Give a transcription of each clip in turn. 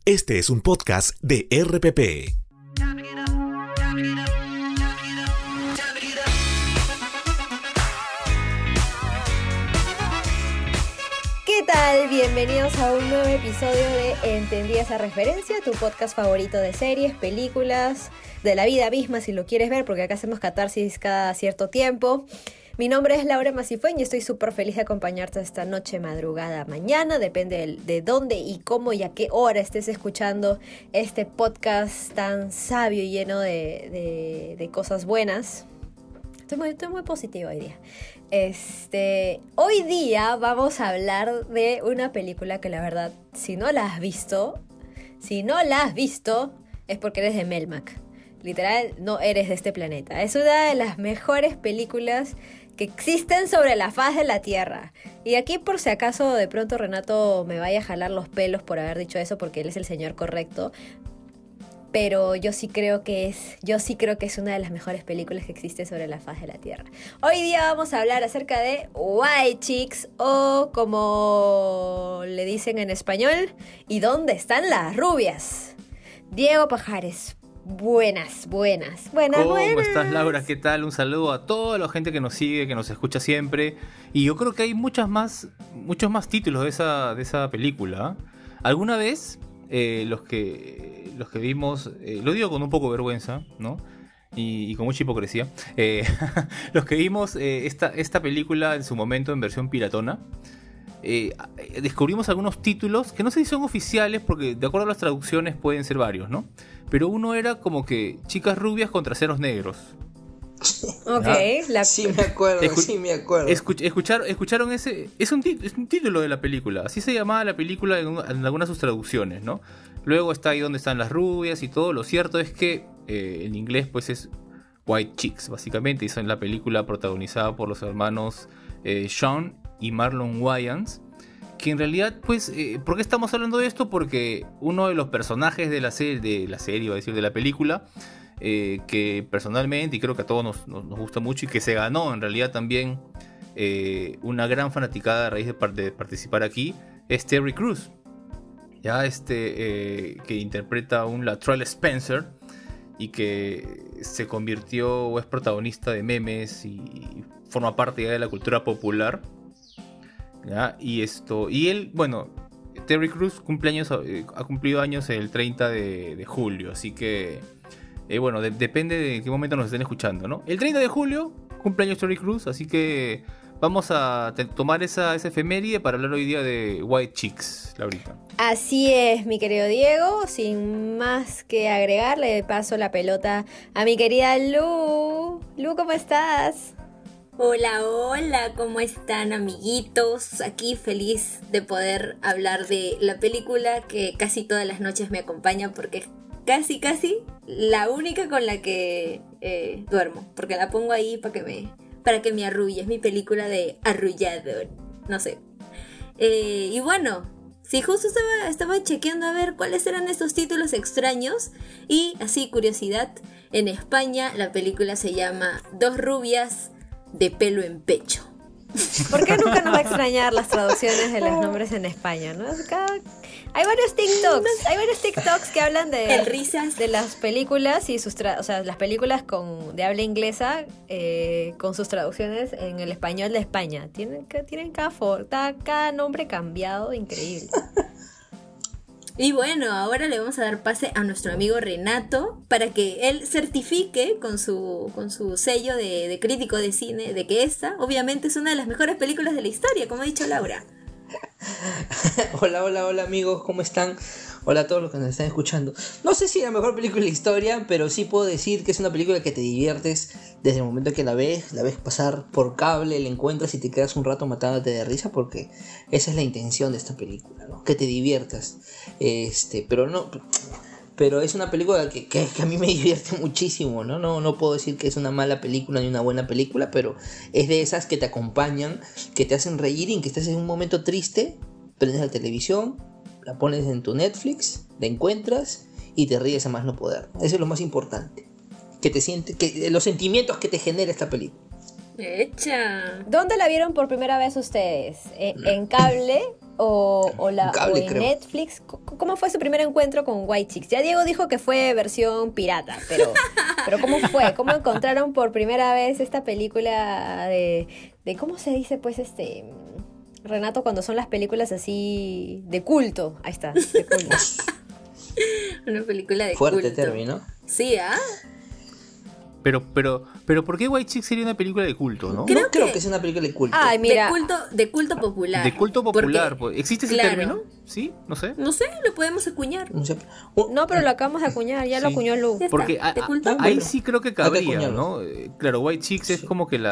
Este es un podcast de RPP. ¿Qué tal? Bienvenidos a un nuevo episodio de Entendí esa referencia, tu podcast favorito de series, películas, de la vida misma si lo quieres ver, porque acá hacemos catarsis cada cierto tiempo. Mi nombre es Laura Masifuen y estoy súper feliz de acompañarte esta noche, madrugada, mañana, depende de dónde y cómo y a qué hora estés escuchando este podcast tan sabio y lleno de cosas buenas. Estoy muy positiva hoy día. Hoy día vamos a hablar de una película que la verdad, si no la has visto, es porque eres de Melmac. Literal, no eres de este planeta. Es una de las mejores películas que existen sobre la faz de la Tierra. Y aquí, por si acaso de pronto Renato me vaya a jalar los pelos por haber dicho eso, porque él es el señor correcto. Pero yo sí creo que es una de las mejores películas que existe sobre la faz de la Tierra. Hoy día vamos a hablar acerca de White Chicks, o como le dicen en español, ¿y dónde están las rubias? Diego Pajares. Buenas. ¿Cómo estás, Laura? ¿Qué tal? Un saludo a toda la gente que nos sigue, que nos escucha siempre. Y yo creo que hay muchos más títulos de esa película. ¿Alguna vez los que vimos, lo digo con un poco de vergüenza, ¿no? Y con mucha hipocresía, los que vimos esta película en su momento en versión piratona, descubrimos algunos títulos que no sé si son oficiales, porque de acuerdo a las traducciones pueden ser varios, ¿no? Pero uno era como que chicas rubias contra ceros negros. Ok, sí me acuerdo. ¿Escucharon ese? Es un título de la película. Así se llamaba la película en algunas de sus traducciones, ¿no? Luego está ahí donde están las rubias y todo. Lo cierto es que en inglés pues es White Chicks, básicamente. Y son la película protagonizada por los hermanos Sean y Marlon Wayans. Que en realidad, pues, ¿por qué estamos hablando de esto? Porque uno de los personajes de la película, que personalmente, y creo que a todos nos gusta mucho, y que se ganó en realidad también una gran fanaticada a raíz de participar aquí, es Terry Crews. Ya que interpreta a un Latrell Spencer y que se convirtió o es protagonista de memes y forma parte ya de la cultura popular. ¿Ya? Y él, bueno, Terry Crews ha cumplido años el 30 de julio, así que bueno, depende de qué momento nos estén escuchando, ¿no? El 30 de julio cumpleaños Terry Crews, así que vamos a tomar esa efeméride para hablar hoy día de White Chicks, Laurita. Así es, mi querido Diego. Sin más que agregar, le paso la pelota a mi querida Lu. Lu, ¿cómo estás? Hola, ¿cómo están, amiguitos? Aquí feliz de poder hablar de la película que casi todas las noches me acompaña, porque es casi la única con la que duermo, porque la pongo ahí para que me arrulle. Es mi película de arrullador, no sé. Y bueno, sí, justo estaba chequeando a ver cuáles eran estos títulos extraños, y así, curiosidad, en España la película se llama Dos rubias de pelo en pecho. ¿Por qué nunca nos va a extrañar las traducciones de los nombres en España, no? Hay varios TikToks que hablan de risas de las películas y las películas de habla inglesa con sus traducciones en el español de España. Tienen cada nombre cambiado, increíble. Y bueno, ahora le vamos a dar pase a nuestro amigo Renato para que él certifique con su sello de crítico de cine de que esta obviamente es una de las mejores películas de la historia, como ha dicho Laura. Hola amigos, ¿cómo están? Hola a todos los que nos están escuchando. No sé si es la mejor película de la historia, pero sí puedo decir que es una película que te diviertes desde el momento que la ves pasar por cable, la encuentras y te quedas un rato matándote de risa, porque esa es la intención de esta película, ¿no? Que te diviertas. Pero es una película que a mí me divierte muchísimo, ¿no? No puedo decir que es una mala película ni una buena película, pero es de esas que te acompañan, que te hacen reír, y que estás en un momento triste, prendes la televisión, la pones en tu Netflix, la encuentras y te ríes a más no poder. Eso es lo más importante. Los sentimientos que te genera esta película. Hecha. ¿Dónde la vieron por primera vez ustedes? ¿En cable? Cable, en creo. Netflix. ¿Cómo fue su primer encuentro con White Chicks? Ya Diego dijo que fue versión pirata, pero ¿cómo fue? ¿Cómo encontraron por primera vez esta película de cómo se dice, pues, Renato, cuando son las películas así de culto? Ahí está, de culto. Una película de Fuerte culto. término. Sí, ¿ah? Pero ¿por qué White Chicks sería una película de culto, no? No creo que sea una película de culto. Ay, mira. De culto popular. De culto popular, Porque, pues. ¿Existe ese claro, término? ¿Sí? No sé. No sé, lo podemos acuñar. No sé. No, pero lo acabamos de acuñar, ya lo Sí. acuñó Lu. Ya está, Porque de culto. ahí bueno. sí creo que Hay que cabría, acuñarlo. ¿no? Claro, White Chicks es como que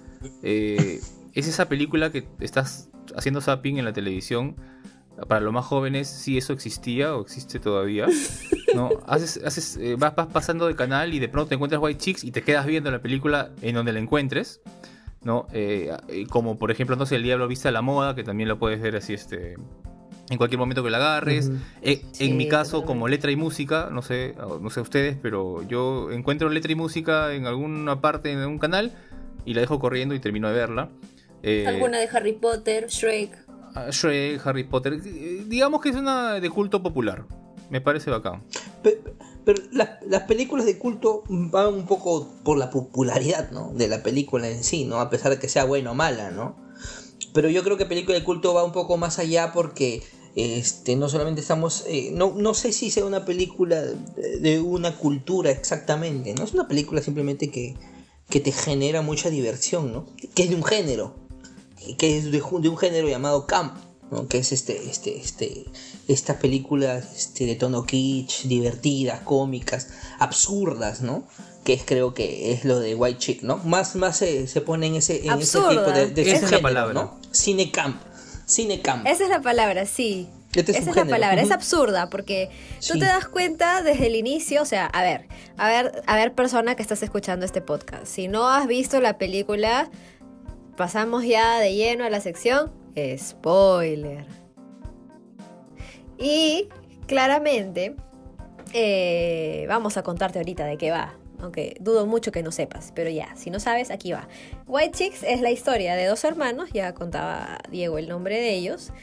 es esa película que estás haciendo zapping en la televisión. Para los más jóvenes, sí eso existía o existe todavía, ¿no? Vas pasando de canal y de pronto te encuentras White Chicks y te quedas viendo la película en donde la encuentres, ¿no? Como por ejemplo, no sé, El Diablo Viste a la Moda, que también lo puedes ver así, en cualquier momento que la agarres. Ujú. Sí, En mi caso, totalmente. como letra y música, no sé ustedes, pero yo encuentro letra y música en alguna parte, en un canal, y la dejo corriendo y termino de verla. Alguna de Harry Potter, Shrek. Shrek, Harry Potter, digamos que es una de culto popular. Me parece bacán. Pero las películas de culto van un poco por la popularidad, ¿no? De la película en sí, ¿no? A pesar de que sea buena o mala, ¿no? Pero yo creo que película de culto va un poco más allá porque no solamente estamos... no sé si sea una película de una cultura exactamente, ¿no? Es una película simplemente que te genera mucha diversión, ¿no? Que es de un género, que es de un género llamado camp, ¿no? Que es estas películas de tono kitsch, divertidas, cómicas, absurdas, ¿no? Que creo que es lo de White Chick, ¿no? Más se pone en ese tipo Absurda. de Esa es la género, palabra. ¿no? Cinecamp. Esa es la palabra, sí. Este es Esa un es la género. palabra, es Ujú. absurda, porque tú Sí. te das cuenta desde el inicio, o sea, a ver, persona que estás escuchando este podcast, si no has visto la película, pasamos ya de lleno a la sección spoiler. Y claramente vamos a contarte ahorita de qué va, aunque dudo mucho que no sepas, pero ya, si no sabes, aquí va. White Chicks es la historia de dos hermanos, ya contaba Diego el nombre de ellos,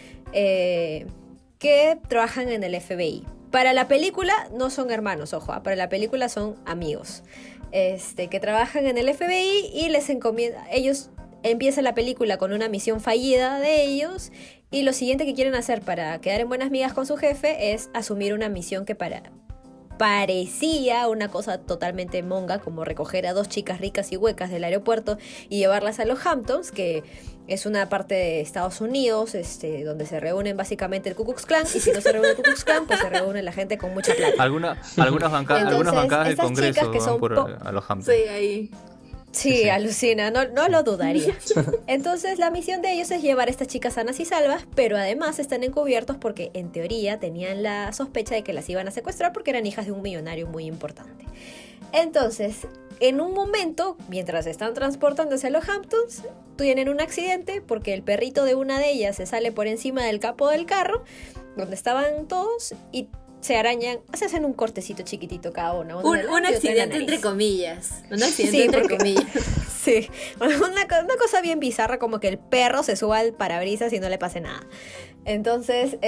que trabajan en el FBI. Para la película no son hermanos, ojo, para la película son amigos, que trabajan en el FBI y les encomienda, ellos empiezan la película con una misión fallida de ellos y lo siguiente que quieren hacer para quedar en buenas migas con su jefe es asumir una misión que parecía una cosa totalmente monga, como recoger a dos chicas ricas y huecas del aeropuerto y llevarlas a los Hamptons, que es una parte de Estados Unidos, donde se reúnen básicamente el Ku Klux Klan, y si no se reúne el Ku Klux Klan, pues se reúne la gente con mucha plata. Algunas Entonces, bancadas del estas Congreso chicas que van son a los Hamptons. Sí, ahí. Sí, Sí. alucina, no lo dudaría. Entonces la misión de ellos es llevar a estas chicas sanas y salvas, pero además están encubiertos porque en teoría tenían la sospecha de que las iban a secuestrar porque eran hijas de un millonario muy importante. Entonces, en un momento, mientras están transportando hacia los Hamptons, tienen un accidente porque el perrito de una de ellas se sale por encima del capó del carro, donde estaban todos, y se arañan, se hacen un cortecito chiquitito cada uno. Un accidente entre comillas. Un accidente entre porque- comillas. Sí, una cosa bien bizarra, como que el perro se suba al parabrisas y no le pase nada. Entonces,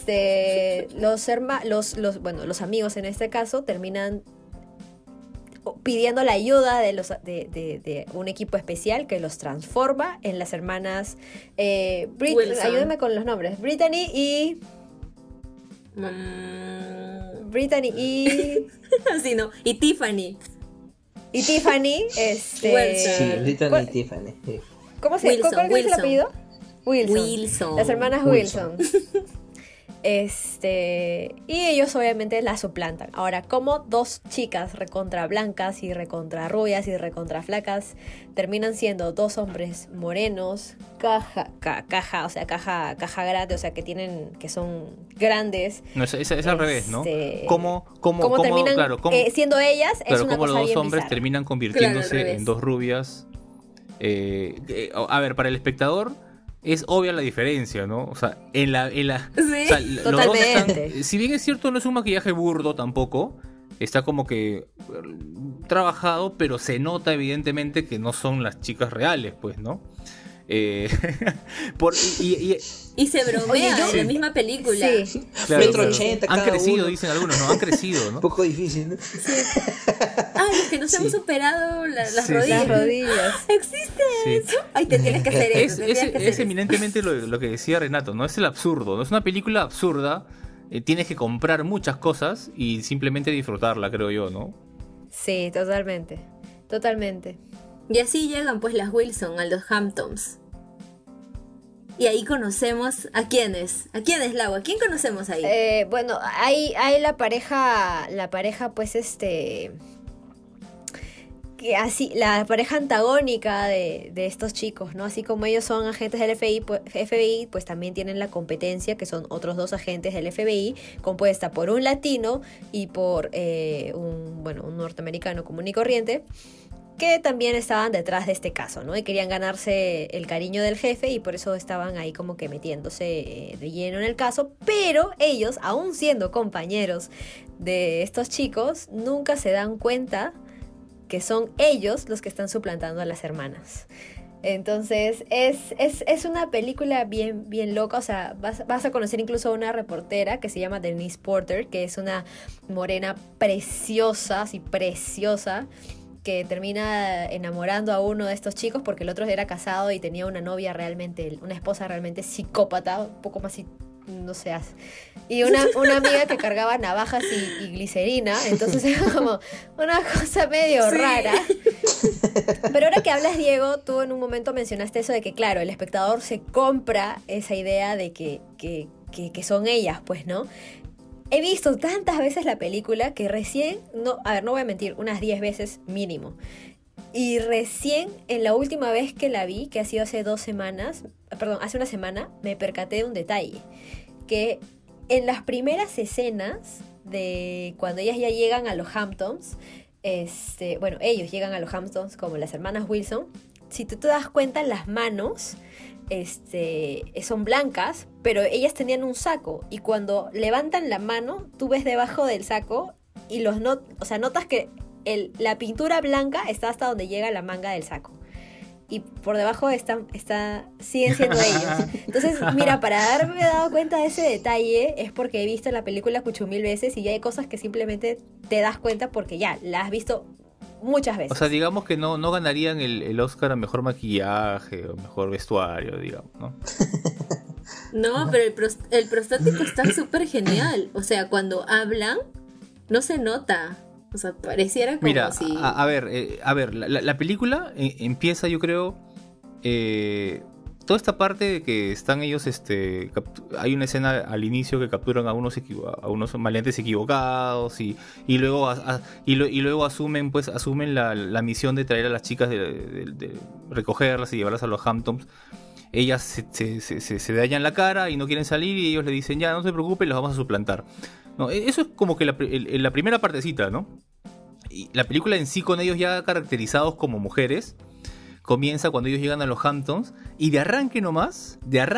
los amigos en este caso terminan pidiendo la ayuda de un equipo especial que los transforma en las hermanas Wilson. ayúdenme con los nombres, Brittany y Así no. Y Tiffany. Tiffany, Wilson. Sí, Brittany ¿cuál- y Tiffany. Sí. ¿Cómo se Wilson, ¿cuál es el Wilson. apellido? Wilson. Wilson. Las hermanas Wilson. Wilson. Y ellos obviamente la suplantan. Ahora, como dos chicas recontra blancas y recontra rubias y recontra flacas terminan siendo dos hombres morenos, caja grande, o sea, que son grandes. No, es al revés, ¿no? ¿Cómo ¿Cómo terminan claro, siendo ellas? Es claro, una cómo los cosa dos bien hombres bizarra. terminan Claro, convirtiéndose al revés. en dos rubias? A ver, para el espectador es obvia la diferencia, ¿no? O sea, Sí. o sea, los dos Totalmente. están, si bien es cierto, no es un maquillaje burdo tampoco, está como que trabajado, pero se nota evidentemente que no son las chicas reales, pues, ¿no? Eh, por, Y se bromea Oye, en la misma película. Sí. claro, Metro claro. 80 Han cada crecido, uno. dicen algunos, ¿no? Han crecido, Un ¿no? poco difícil, ¿no? Ay, es que nos hemos operado las Sí, rodillas. Las rodillas. ¿Existe Sí. eso? Ay, te tienes que hacer Es, eso. te tienes que hacer es eso. eminentemente lo que decía Renato, ¿no? Es el absurdo, ¿no? Es una película absurda. Tienes que comprar muchas cosas y simplemente disfrutarla, creo yo, ¿no? Sí, totalmente. Totalmente. Y así llegan pues las Wilson a los Hamptons. Y ahí conocemos a quiénes. ¿A quiénes, Lau? ¿A quién conocemos ahí? Bueno, hay la pareja pues que así, la pareja antagónica de estos chicos, ¿no? Así como ellos son agentes del FBI, pues también tienen la competencia, que son otros dos agentes del FBI, compuesta por un latino y por un norteamericano común y corriente, que también estaban detrás de este caso, ¿no? Y querían ganarse el cariño del jefe y por eso estaban ahí como que metiéndose de lleno en el caso, pero ellos, aún siendo compañeros de estos chicos, nunca se dan cuenta que son ellos los que están suplantando a las hermanas. Entonces es una película bien, bien loca. O sea, vas a conocer incluso a una reportera que se llama Denise Porter, que es una morena preciosa, así preciosa, que termina enamorando a uno de estos chicos porque el otro era casado y tenía una novia realmente, una esposa realmente psicópata, un poco más, no sé, y una amiga que cargaba navajas y glicerina, entonces era como una cosa medio rara. Pero ahora que hablas, Diego, tú en un momento mencionaste eso de que, claro, el espectador se compra esa idea de que son ellas, pues, ¿no? He visto tantas veces la película que recién, no voy a mentir, unas 10 veces mínimo. Y recién, en la última vez que la vi, que ha sido hace una semana, me percaté de un detalle. Que en las primeras escenas de cuando ellas ya llegan a los Hamptons, ellos llegan a los Hamptons como las hermanas Wilson, si tú te das cuenta, las manos son blancas, pero ellas tenían un saco y cuando levantan la mano, tú ves debajo del saco y notas que la pintura blanca está hasta donde llega la manga del saco y por debajo siguen siendo ellos. Entonces, mira, para haberme dado cuenta de ese detalle es porque he visto la película 8,000 veces y ya hay cosas que simplemente te das cuenta porque ya la has visto muchas veces. O sea, digamos que no ganarían el Oscar a mejor maquillaje o mejor vestuario, digamos, ¿no? No, pero el prostático está súper genial. O sea, cuando hablan, no se nota. O sea, pareciera como Mira, si... a ver, la película empieza, yo creo, toda esta parte de que están ellos, hay una escena al inicio que capturan a unos maleantes equivocados y luego asumen la misión de traer a las chicas, de recogerlas y llevarlas a los Hamptons. Ellas se dañan la cara y no quieren salir y ellos le dicen, ya, no se preocupen, los vamos a suplantar. No, eso es como que la primera partecita, ¿no? Y la película en sí, con ellos ya caracterizados como mujeres, comienza cuando ellos llegan a los Hamptons y de arranque nomás,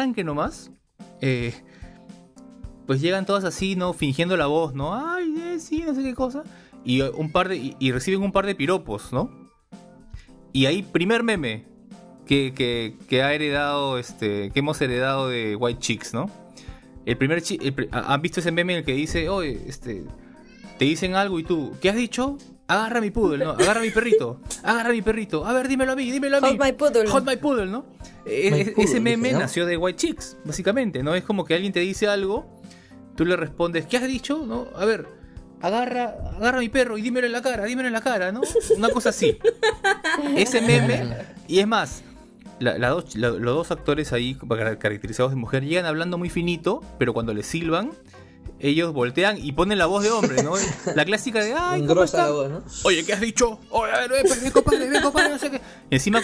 pues llegan todas así, ¿no? Fingiendo la voz, ¿no? Ay, sí, no sé qué cosa. Y reciben un par de piropos, ¿no? Y ahí, primer meme que ha heredado, que hemos heredado de White Chicks, ¿no? ¿Han visto ese meme en el que dice, oye, te dicen algo y tú, ¿qué has dicho? Agarra mi poodle, ¿no? Agarra mi perrito. A ver, dímelo a mí. Hold my poodle. Hold my poodle, ¿no? Ese meme nació de White Chicks, básicamente, ¿no? Es como que alguien te dice algo, tú le respondes, ¿qué has dicho? ¿No? A ver, agarra a mi perro y dímelo en la cara, ¿no? Una cosa así. Ese meme, y es más, los dos actores ahí caracterizados de mujer llegan hablando muy finito, pero cuando les silban, ellos voltean y ponen la voz de hombre, ¿no? La clásica de, ay, ¿cómo está? La voz, ¿no? Oye, ¿qué has dicho? Oye, a ver, ven, compadre, no sé qué. Y encima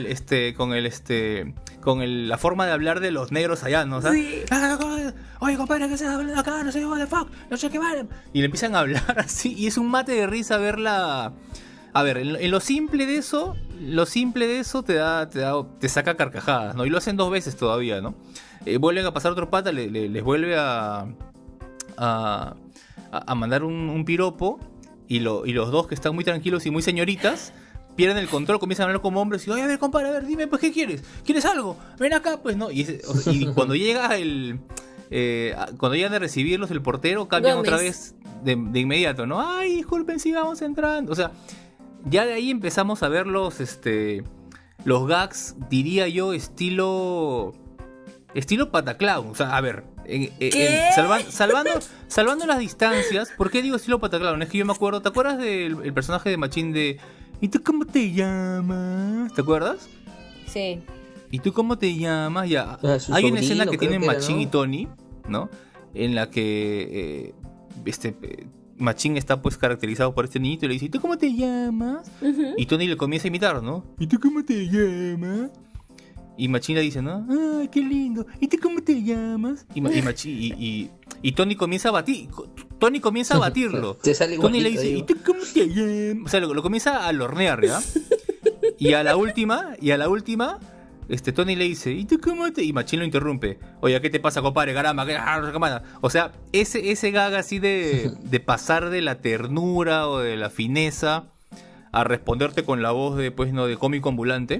con la forma de hablar de los negros allá, ¿no? O sea, Sí. oye, compadre, ¿qué se habla acá? No sé what the fuck, no sé qué vale. Y le empiezan a hablar así, y es un mate de risa verla. A ver, en lo simple de eso te saca carcajadas, ¿no? Y lo hacen 2 veces todavía, ¿no? Vuelven a pasar otro pata, les vuelve a mandar un piropo y los dos que están muy tranquilos y muy señoritas pierden el control, comienzan a hablar como hombres y, oye, a ver, compadre, a ver, dime, pues, ¿qué quieres? ¿Quieres algo? Ven acá, pues, ¿no? Y cuando llega cuando llegan a recibirlos el portero, cambian Gómez. otra vez de inmediato, ¿no? Ay, disculpen, sigamos entrando. O sea, ya de ahí empezamos a ver los gags, diría yo, estilo Pataclown. O sea, a ver, ¿Qué? salvando las distancias, ¿por qué digo estilo Pataclown? Es que yo me acuerdo, ¿te acuerdas del el personaje de Machín de ¿y tú cómo te llamas? ¿Te acuerdas? Sí. ¿Y tú cómo te llamas? Ya. Su Hay una sobrino, escena que creo tienen que era, Machín ¿no? y Tony, ¿no? En la que Machín está pues caracterizado por este niñito y le dice, ¿y tú cómo te llamas? Ujú. Y Tony le comienza a imitar, ¿no? ¿Y tú cómo te llamas? Y Machín le dice, ¿no? ¡Ay, qué lindo! ¿Y tú cómo te llamas? Y Tony comienza a batir. Tony comienza a batirlo. Te sale Tony le igualito, dice, digo. ¿y tú cómo te llamas? O sea, lo comienza a lornear, ¿ya? Y a la última, Tony le dice, ¿y tú cómo te...? Y Machín lo interrumpe. Oye, ¿qué te pasa, compadre? Caramba, o sea, ese gag así de pasar de la ternura o de la fineza a responderte con la voz de, pues, no, de cómico ambulante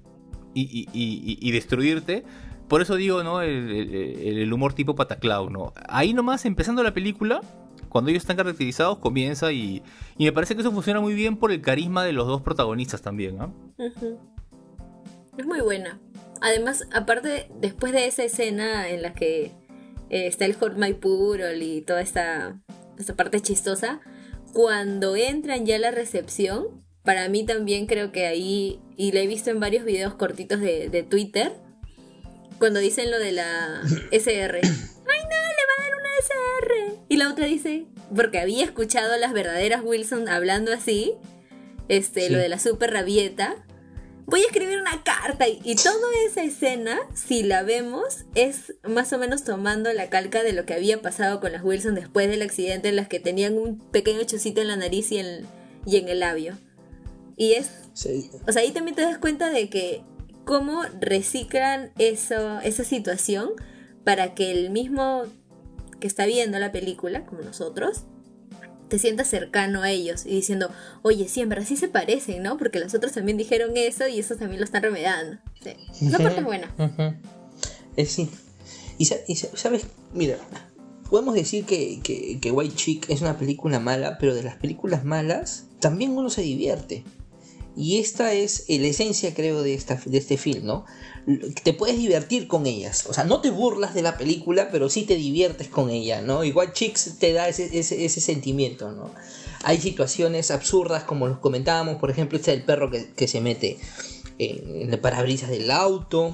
y destruirte. Por eso digo, ¿no? El humor tipo Pataclown, ¿no? Ahí nomás, empezando la película, cuando ellos están caracterizados, comienza y me parece que eso funciona muy bien por el carisma de los dos protagonistas también, ¿no? Ujú. Es muy buena. Además, aparte, después de esa escena en la que está el Hold My Poodle y toda esta parte chistosa, cuando entran ya a la recepción, para mí también creo que ahí, y lo he visto en varios videos cortitos de Twitter, cuando dicen lo de la SR. ¡Ay, no! ¡Le va a dar una SR! Y la otra dice, porque había escuchado a las verdaderas Wilson hablando así, Sí. lo de la super rabieta. Voy a escribir una carta y toda esa escena, si la vemos, es más o menos tomando la calca de lo que había pasado con las Wilson después del accidente, en las que tenían un pequeño chocito en la nariz y en el labio. Y Sí. o sea, ahí también te das cuenta de que cómo reciclan esa situación para que el mismo que está viendo la película, como nosotros, te sientas cercano a ellos y diciendo, oye, sí, en verdad sí se parecen, ¿no? Porque los otros también dijeron eso y esos también lo están remedando. Sí. La parte es buena. Ujú. Sí. Y sabes, mira, podemos decir que White Chick es una película mala, pero de las películas malas también uno se divierte. Y esta es la esencia, creo, de este film, ¿no? Te puedes divertir con ellas. O sea, no te burlas de la película, pero sí te diviertes con ella, ¿no? Y White Chicks te da ese sentimiento, ¿no? Hay situaciones absurdas, como los comentábamos, por ejemplo, este del perro que se mete en el parabrisas del auto.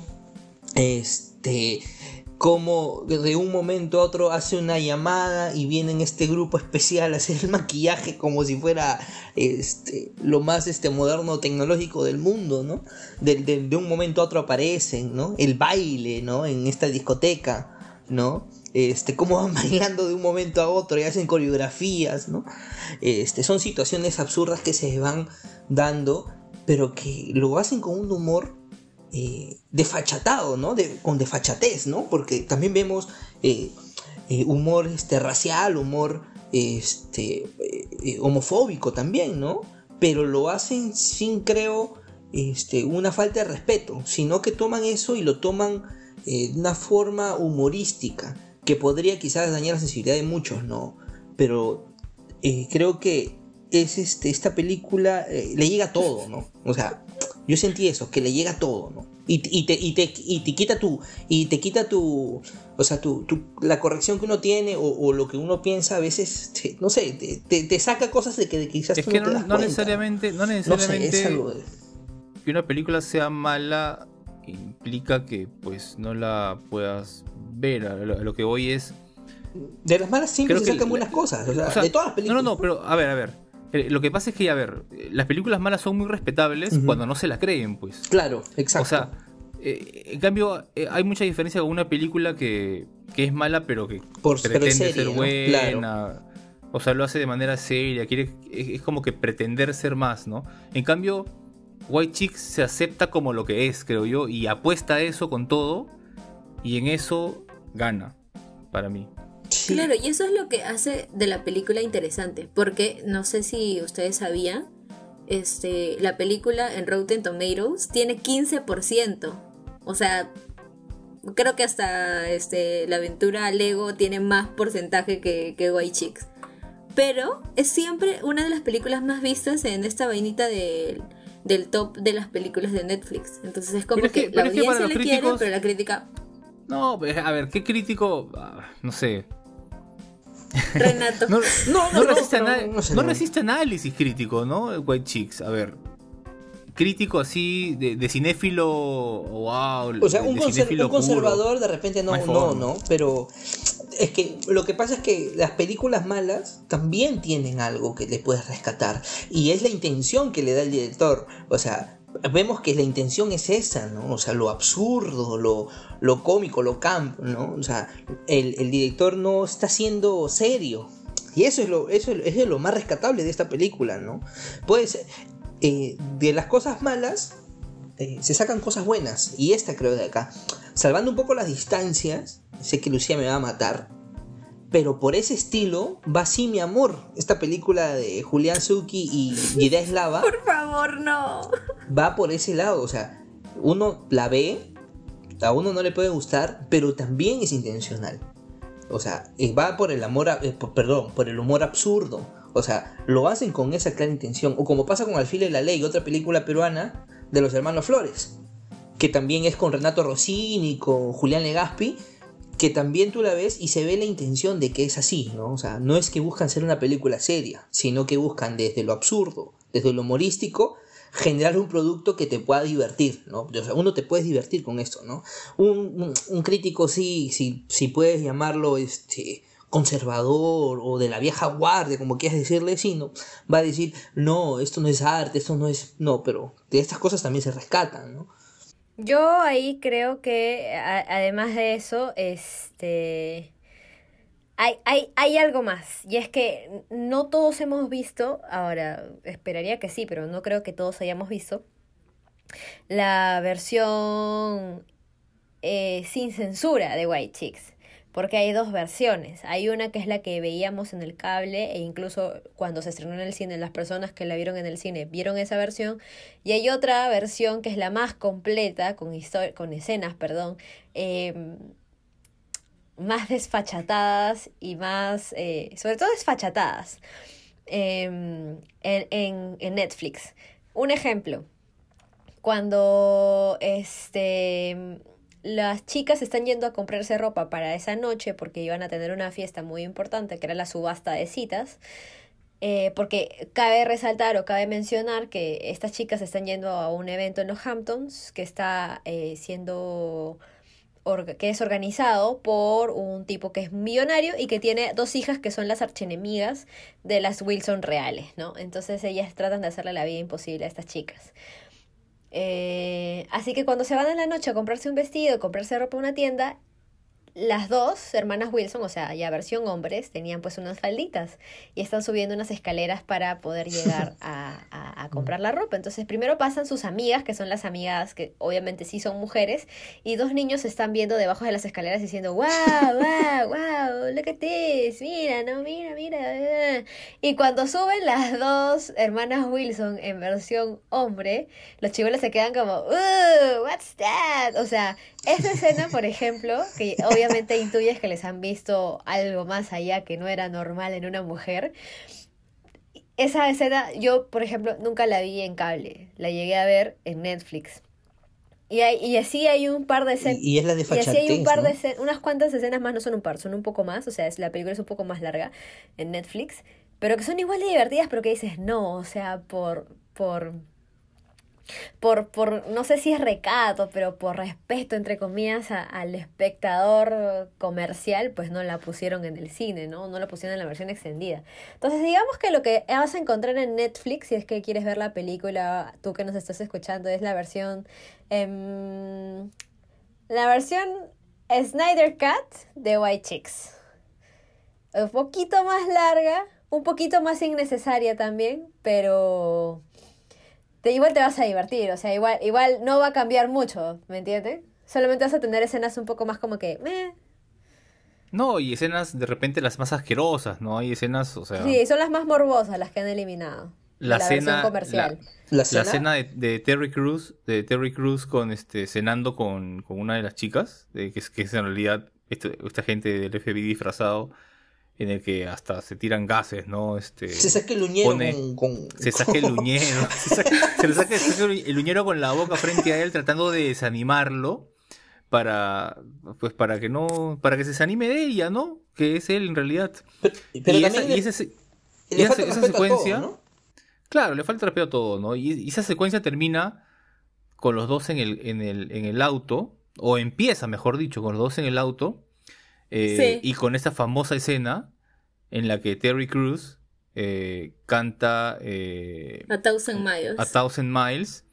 Como de un momento a otro hace una llamada y viene en este grupo especial a hacer el maquillaje como si fuera lo más moderno tecnológico del mundo, ¿no? De un momento a otro aparecen, ¿no? El baile, ¿no? En esta discoteca, ¿no? Cómo van bailando de un momento a otro y hacen coreografías, ¿no? Son situaciones absurdas que se van dando, pero que lo hacen con un humor desfachatado, ¿no? Con desfachatez, ¿no? Porque también vemos humor racial, humor homofóbico también, ¿no? Pero lo hacen sin, creo, una falta de respeto, sino que toman eso y lo toman de una forma humorística, que podría quizás dañar la sensibilidad de muchos, ¿no? Pero creo que esta película le llega a todo, ¿no? O sea, yo sentí eso, que le llega todo, ¿no? Y te quita o sea, la corrección que uno tiene o lo que uno piensa a veces, no sé, te saca cosas de que quizás Es tú que no te das no cuenta. necesariamente No sé, es algo que una película sea mala implica que pues no la puedas ver. A lo que voy es... de las malas siempre Creo se que sacan buenas cosas, o sea, o sea, de todas las películas. No, pero a ver. Lo que pasa es que, a ver, las películas malas son muy respetables cuando no se la creen, pues. Claro, exacto. O sea, en cambio, hay mucha diferencia con una película que es mala, pero que pero pretende seria, ser ¿no? buena. Claro. O sea, lo hace de manera seria, es como que pretender ser más, ¿no? En cambio, White Chicks se acepta como lo que es, creo yo, y apuesta a eso con todo, y en eso gana, para mí. Sí. Claro, y eso es lo que hace de la película interesante, porque no sé si ustedes sabían, la película en Rotten Tomatoes tiene 15%. O sea, creo que hasta la aventura Lego tiene más porcentaje que White Chicks. Pero es siempre una de las películas más vistas en esta vainita del top de las películas de Netflix. Entonces es como que la audiencia le quiere, pero la crítica... No, a ver, ¿qué crítico? No sé. Renato. No resiste análisis crítico, ¿no? White Chicks, a ver. Crítico así de cinéfilo, wow. O sea, un conservador de repente no, pero es que lo que pasa es que las películas malas también tienen algo que le puedes rescatar y es la intención que le da el director. O sea, vemos que la intención es esa, ¿no? O sea, lo absurdo, lo cómico, lo camp, ¿no? O sea, el director no está siendo serio. Y eso es lo más rescatable de esta película, ¿no? Pues de las cosas malas se sacan cosas buenas. Y esta creo de acá, salvando un poco las distancias, sé que Lucía me va a matar, pero por ese estilo va Sí, mi amor, esta película de Julián Zucchi y Jide Slava. Por favor, no. Va por ese lado, o sea, uno la ve, a uno no le puede gustar, pero también es intencional. O sea, va por el por el humor absurdo. O sea, lo hacen con esa clara intención. O como pasa con Al filo de la ley, otra película peruana de los hermanos Flores, que también es con Renato Rossini, con Julián Legaspi, que también tú la ves y se ve la intención de que es así, ¿no? O sea, no es que buscan ser una película seria, sino que buscan desde lo absurdo, desde lo humorístico, generar un producto que te pueda divertir, ¿no? O sea, uno te puedes divertir con esto, ¿no? Un crítico sí puedes llamarlo conservador o de la vieja guardia, como quieras decirle, sí, ¿no? Va a decir, no, esto no es arte, esto no es... No, pero de estas cosas también se rescatan, ¿no? Yo ahí creo que, además de eso, hay algo más. Y es que no todos hemos visto, ahora esperaría que sí, pero no creo que todos hayamos visto, la versión sin censura de White Chicks. Porque hay dos versiones. Hay una que es la que veíamos en el cable e incluso cuando se estrenó en el cine, las personas que la vieron en el cine vieron esa versión. Y hay otra versión que es la más completa, con escenas, más desfachatadas y más, sobre todo desfachatadas, en Netflix. Un ejemplo, cuando las chicas están yendo a comprarse ropa para esa noche porque iban a tener una fiesta muy importante que era la subasta de citas, porque cabe resaltar o cabe mencionar que estas chicas están yendo a un evento en los Hamptons que está que es organizado por un tipo que es millonario y que tiene 2 hijas que son las archienemigas de las Wilson reales, ¿no? Entonces ellas tratan de hacerle la vida imposible a estas chicas. Así que cuando se van en la noche a comprarse un vestido, comprarse ropa en una tienda, las 2 hermanas Wilson, o sea, ya versión hombres, tenían pues unas falditas y están subiendo unas escaleras para poder llegar a comprar la ropa. Entonces primero pasan sus amigas, que son las amigas que obviamente sí son mujeres, y 2 niños están viendo debajo de las escaleras diciendo wow, wow, wow, look at this, mira, no, mira. Y cuando suben las 2 hermanas Wilson en versión hombre, los chibolos se quedan como what's that? O sea, esa escena, por ejemplo, que obviamente intuyes que les han visto algo más allá que no era normal en una mujer. Esa escena, yo, por ejemplo, nunca la vi en cable. La llegué a ver en Netflix. Y así hay un par de escenas. Y es la de Y así hay un par ¿no? de escenas, unas cuantas escenas más, no son un par, son un poco más. O sea, la película es un poco más larga en Netflix. Pero que son igual de divertidas, pero que dices, no, o sea, por no sé si es recato, pero por respeto, entre comillas, al espectador comercial, pues no la pusieron en el cine, ¿no? No la pusieron en la versión extendida. Entonces, digamos que lo que vas a encontrar en Netflix, si es que quieres ver la película, tú que nos estás escuchando, es la versión Snyder Cut de White Chicks. Un poquito más larga, un poquito más innecesaria también, pero igual te vas a divertir, o sea, igual no va a cambiar mucho, ¿me entiendes? Solamente vas a tener escenas un poco más como que No, y escenas de repente las más asquerosas, ¿no? Hay escenas, o sea... Sí, son las más morbosas las que han eliminado. la versión cena, comercial. La la cena, cena de Terry Crews con cenando con una de las chicas, que es en realidad esta gente del FBI disfrazado, en el que hasta se tiran gases, ¿no? se saca el uñero Se saca el uñero, se le saca el uñero con la boca frente a él, tratando de desanimarlo para que se desanime de ella, ¿no? Que es él en realidad. Pero y también le falta esa respeto a secuencia, todo, ¿no? claro, le falta respeto a todo, ¿no? Y esa secuencia termina con los dos en el auto, o empieza, mejor dicho, con los dos en el auto, Sí. y con esta famosa escena en la que Terry Crews canta A Thousand Miles. A Thousand Miles,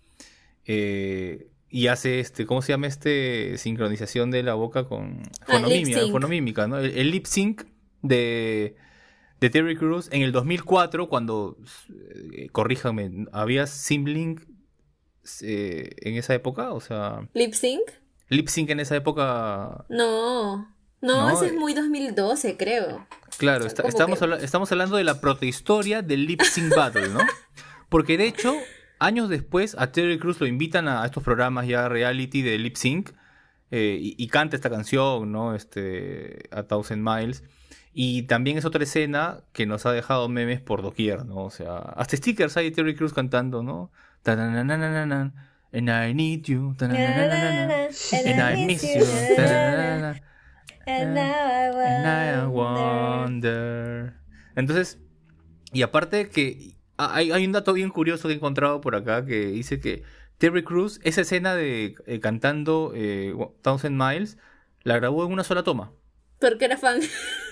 y hace ¿cómo se llama sincronización de la boca con lip sync. fonomímica, ¿no? El lip sync de Terry Crews en el 2004, cuando, corríjame, ¿había Simlink en esa época? O sea, ¿Lip Sync? lip sync en esa época. No, No, ese es muy 2012, creo. Claro, O sea, como estamos hablando de la protohistoria del lip sync battle, ¿no? Porque de hecho, años después, a Terry Crews lo invitan a estos programas ya reality de lip sync, y canta esta canción, ¿no? A Thousand Miles. Y también es otra escena que nos ha dejado memes por doquier, ¿no? O sea, hasta stickers hay de Terry Crews cantando, ¿no? Ta-na-na-na-na-na, and I need you, ta-na-na-na-na-na, and I miss you, ta-na-na-na-na. And now And I I wonder. wonder. Entonces, y aparte que hay un dato bien curioso que he encontrado por acá que dice que Terry Crews, esa escena de cantando Thousand Miles, la grabó en una sola toma. Porque era fan.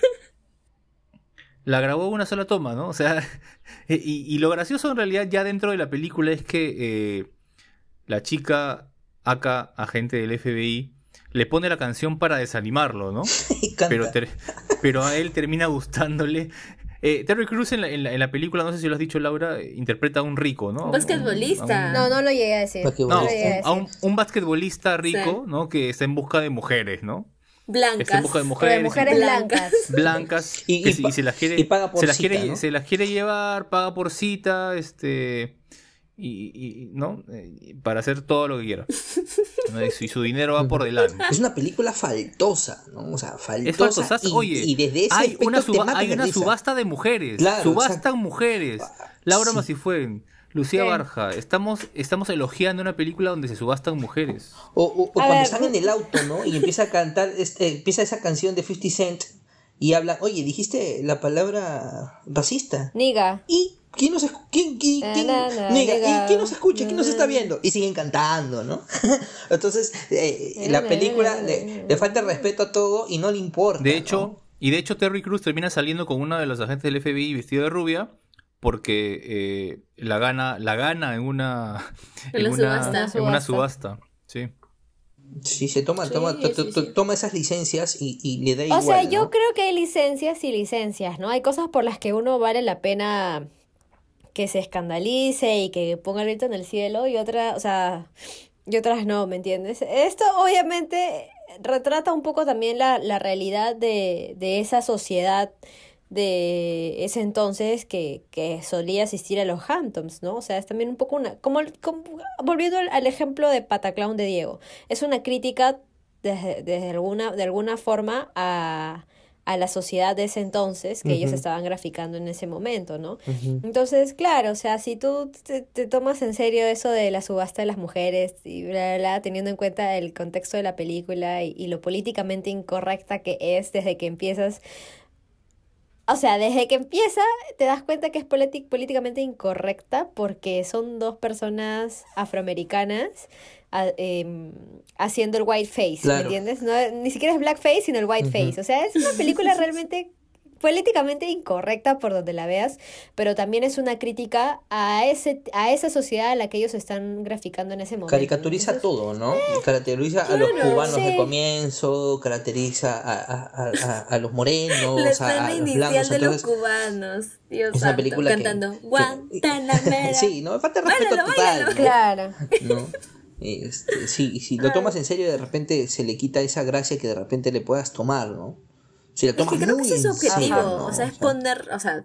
La grabó en una sola toma, ¿no? O sea, y lo gracioso en realidad ya dentro de la película es que la chica, acá, agente del FBI, le pone la canción para desanimarlo, ¿no? Y canta. Pero a él termina gustándole. Terry Crews en la película, no sé si lo has dicho, Laura, interpreta a un rico, ¿no? Basquetbolista. No, no lo llegué a decir. No, lo llegué a decir. un basquetbolista rico, Sí. ¿no? Que está en busca de mujeres, ¿no? Blancas. Está en busca de Pero mujeres. de mujeres blancas. Blancas. Y que y se las quiere. y paga por se las cita, quiere, ¿no? se las quiere llevar, paga por cita, ¿no? Para hacer todo lo que quiera. ¿No? Y su dinero va por delante. Es una película faltosa, ¿no? O sea, Es faltosa. faltosazo. Y, Oye, y desde ese hay aspecto una, te mata hay de una risa. subasta de mujeres. Claro, Subastan exacto. mujeres. Laura Sí. Masifuen, Lucía ¿Qué? Barja. Estamos elogiando una película donde se subastan mujeres. O A cuando ver. están en el auto, ¿no? Y empieza a cantar, empieza esa canción de 50 Cent y habla, oye, dijiste la palabra racista. Niga. ¿Y quién nos escucha? Na, Nega, nega. ¿y quién nos escucha? ¿Quién nos está viendo? Y siguen cantando, ¿no? Entonces, la película le falta respeto a todo y no le importa. De ¿no? hecho, Terry Crews termina saliendo con una de los agentes del FBI vestido de rubia porque la gana en una En la subasta. en una subasta. Sí. Sí, se toma, Sí, sí. toma esas licencias y le da O igual. sea, yo ¿no? creo que hay licencias y licencias, ¿no? Hay cosas por las que uno vale la pena que se escandalice y que ponga el grito en el cielo y otras, o sea, y otras no, ¿me entiendes? Esto obviamente retrata un poco también la realidad de esa sociedad de ese entonces que solía asistir a los Hamptons, ¿no? O sea, es también un poco como volviendo al ejemplo de Pataclown de Diego, es una crítica de alguna forma a la sociedad de ese entonces que ellos Ujú. estaban graficando en ese momento, ¿no? Ujú. Entonces, claro, o sea, si tú te tomas en serio eso de la subasta de las mujeres y bla, bla, bla, teniendo en cuenta el contexto de la película y lo políticamente incorrecta que es desde que empiezas. O sea, desde que empieza te das cuenta que es políticamente incorrecta porque son dos personas afroamericanas haciendo el white face, ¿me Claro. entiendes? No, ni siquiera es blackface, sino el white face. O sea, es una película realmente políticamente incorrecta por donde la veas, pero también es una crítica a esa sociedad a la que ellos están graficando en ese momento. Caricaturiza Entonces, todo, ¿no? Caracteriza a los claro, cubanos de sí. comienzo, caracteriza a los morenos, La a escena los inicial blancos. de los Entonces, cubanos. Dios es una santo, película cantando Guantanamera. sí, no, falta de respeto Báilalo, total, báilalo. claro. ¿no? Sí, si lo tomas en serio, de repente se le quita esa gracia que de repente le puedas tomar, ¿no? Si la Es tomas que creo que muy ese es su en serio, objetivo, ¿no? o sea, es poner, o sea,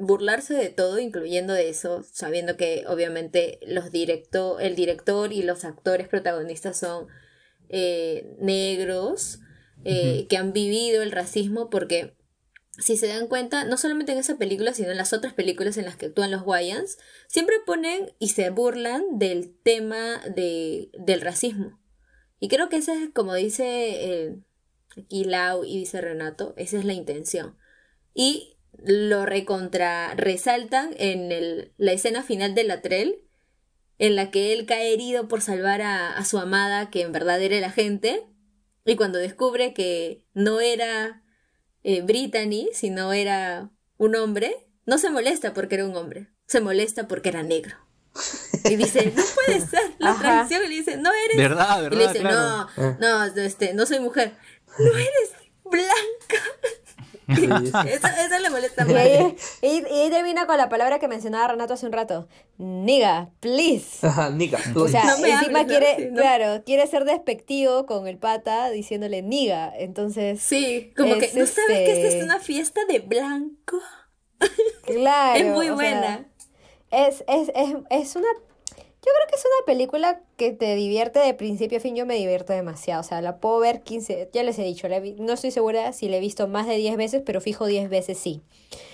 burlarse de todo, incluyendo de eso, sabiendo que obviamente el director y los actores protagonistas son negros, que han vivido el racismo, porque si se dan cuenta, no solamente en esa película, sino en las otras películas en las que actúan los Wayans, siempre ponen y se burlan del tema del racismo. Y creo que esa es, como dice aquí Lau y dice Renato, esa es la intención. Y lo resaltan en la escena final de Latrell, en la que él cae herido por salvar a su amada, que en verdad era el agente, y cuando descubre que no era Brittany, sino era un hombre, no se molesta porque era un hombre, se molesta porque era negro. Y dice, no puede ser, la traición. Y le dice, no eres... ¿Verdad? Y le dice, Claro. no soy mujer. No eres blanca. Eso le molesta Y más. ahí termina con la palabra que mencionaba Renato hace un rato. Nigga, please. Ajá, Nika. O sea, No me encima hables, ¿no? quiere, Sí, ¿no? claro, quiere ser despectivo con el pata diciéndole nigga. Entonces, Sí, como que, es ¿no sabes que esta es una fiesta de blanco? claro. Es muy o buena. sea, es una... Yo creo que es una película que te divierte de principio a fin. Yo me divierto demasiado. O sea, la puedo ver 15... Ya les he dicho, no estoy segura si la he visto más de 10 veces, pero fijo 10 veces sí.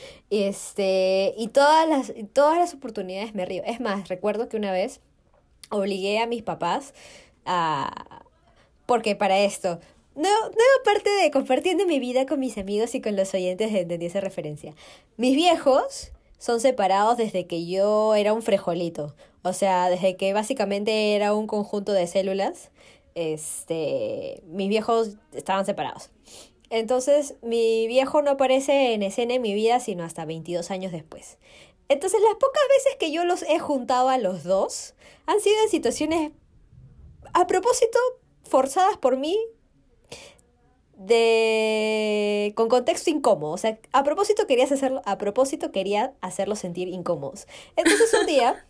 Y todas las oportunidades me río. Es más, recuerdo que una vez obligué a mis papás a... Porque para esto... Nueva parte de compartiendo mi vida con mis amigos y con los oyentes de Entendí esa referencia. Mis viejos son separados desde que yo era un frejolito. O sea, desde que básicamente era un conjunto de células, mis viejos estaban separados. Entonces, mi viejo no aparece en escena en mi vida sino hasta 22 años después. Entonces, las pocas veces que yo los he juntado a los dos han sido en situaciones, a propósito, forzadas por mí, con contexto incómodo. O sea, a propósito quería hacerlo sentir incómodos. Entonces, un día...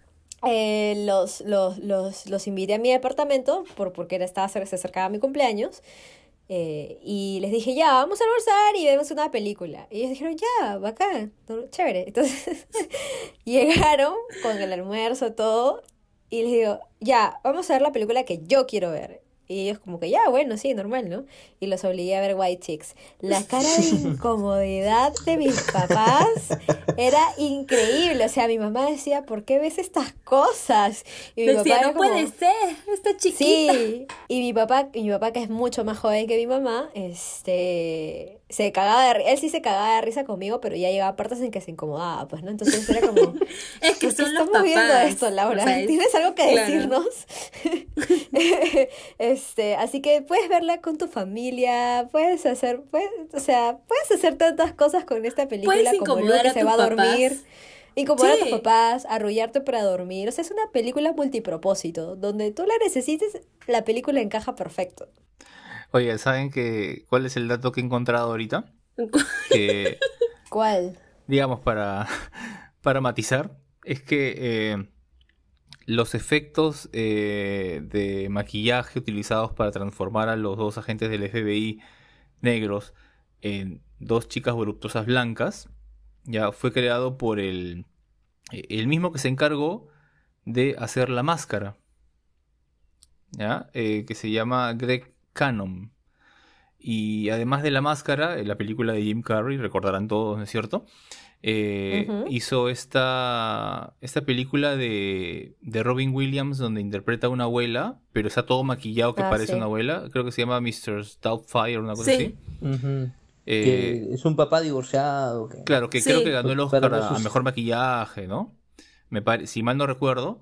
los invité a mi departamento porque se acercaba mi cumpleaños, y les dije, ya, vamos a almorzar y vemos una película. Y ellos dijeron, ya, bacán, chévere. Entonces llegaron con el almuerzo, todo, y les digo, ya, vamos a ver la película que yo quiero ver. Y ellos como que, ya, bueno, sí, normal, ¿no? Y los obligué a ver White Chicks. La cara de incomodidad de mis papás era increíble. O sea, mi mamá decía, ¿por qué ves estas cosas? Y mi Decía, papá era no puede ser, está chiquita. Sí, y mi papá, que es mucho más joven que mi mamá, se cagaba él sí se cagaba de risa conmigo, pero ya llegaba a partes en que se incomodaba, pues, ¿no? Entonces era como, Es que ¿por qué son los estamos viendo papás. esto, Laura? O sea, ¿Tienes algo que claro. decirnos? Así que puedes verla con tu familia, puedes hacer tantas cosas con esta película, Puedes como incomodar Luke a se tus va a dormir. papás. Incomodar a tus Sí. papás, arrullarte para dormir. O sea, es una película multipropósito. Donde tú la necesites, la película encaja perfecto. Oye, ¿saben cuál es el dato que he encontrado ahorita? Que, ¿Cuál? digamos, para matizar, es que los efectos de maquillaje utilizados para transformar a los dos agentes del FBI negros en dos chicas voluptuosas blancas, ya fue creado por el mismo que se encargó de hacer la máscara, ¿ya? Que se llama Greg Cannon. Y además de la máscara, en la película de Jim Carrey, recordarán todos, ¿no es cierto? Hizo esta película de Robin Williams donde interpreta a una abuela, pero está todo maquillado que parece sí. una abuela. Creo que se llama Mr. Doubtfire, una cosa Sí. así. Ujú. Eh, Que es un papá divorciado. Claro, que Sí. creo que ganó el Oscar Pero no a sus- mejor maquillaje, ¿no? Si mal no recuerdo.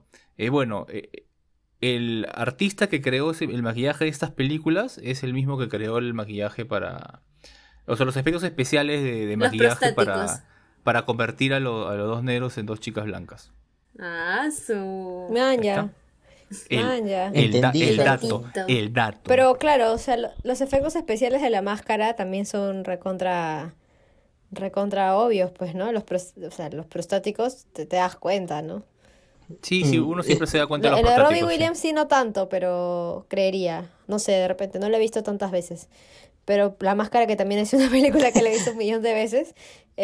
El artista que creó el maquillaje de estas películas es el mismo que creó el maquillaje para... O sea, los efectos especiales de Los maquillaje prostáticos. para convertir a los dos negros en dos chicas blancas. Ah, Manja. El, Manja. Entendido. el dato. Pero claro, o sea, los efectos especiales de la máscara también son recontra obvios, pues, ¿no? Los prostáticos te das cuenta, ¿no? Sí, uno siempre se da cuenta de los El de Robbie prostáticos, sí. Williams sí no tanto, pero creería. No sé, de repente, no lo he visto tantas veces. Pero La Máscara, que también es una película que la he visto un millón de veces,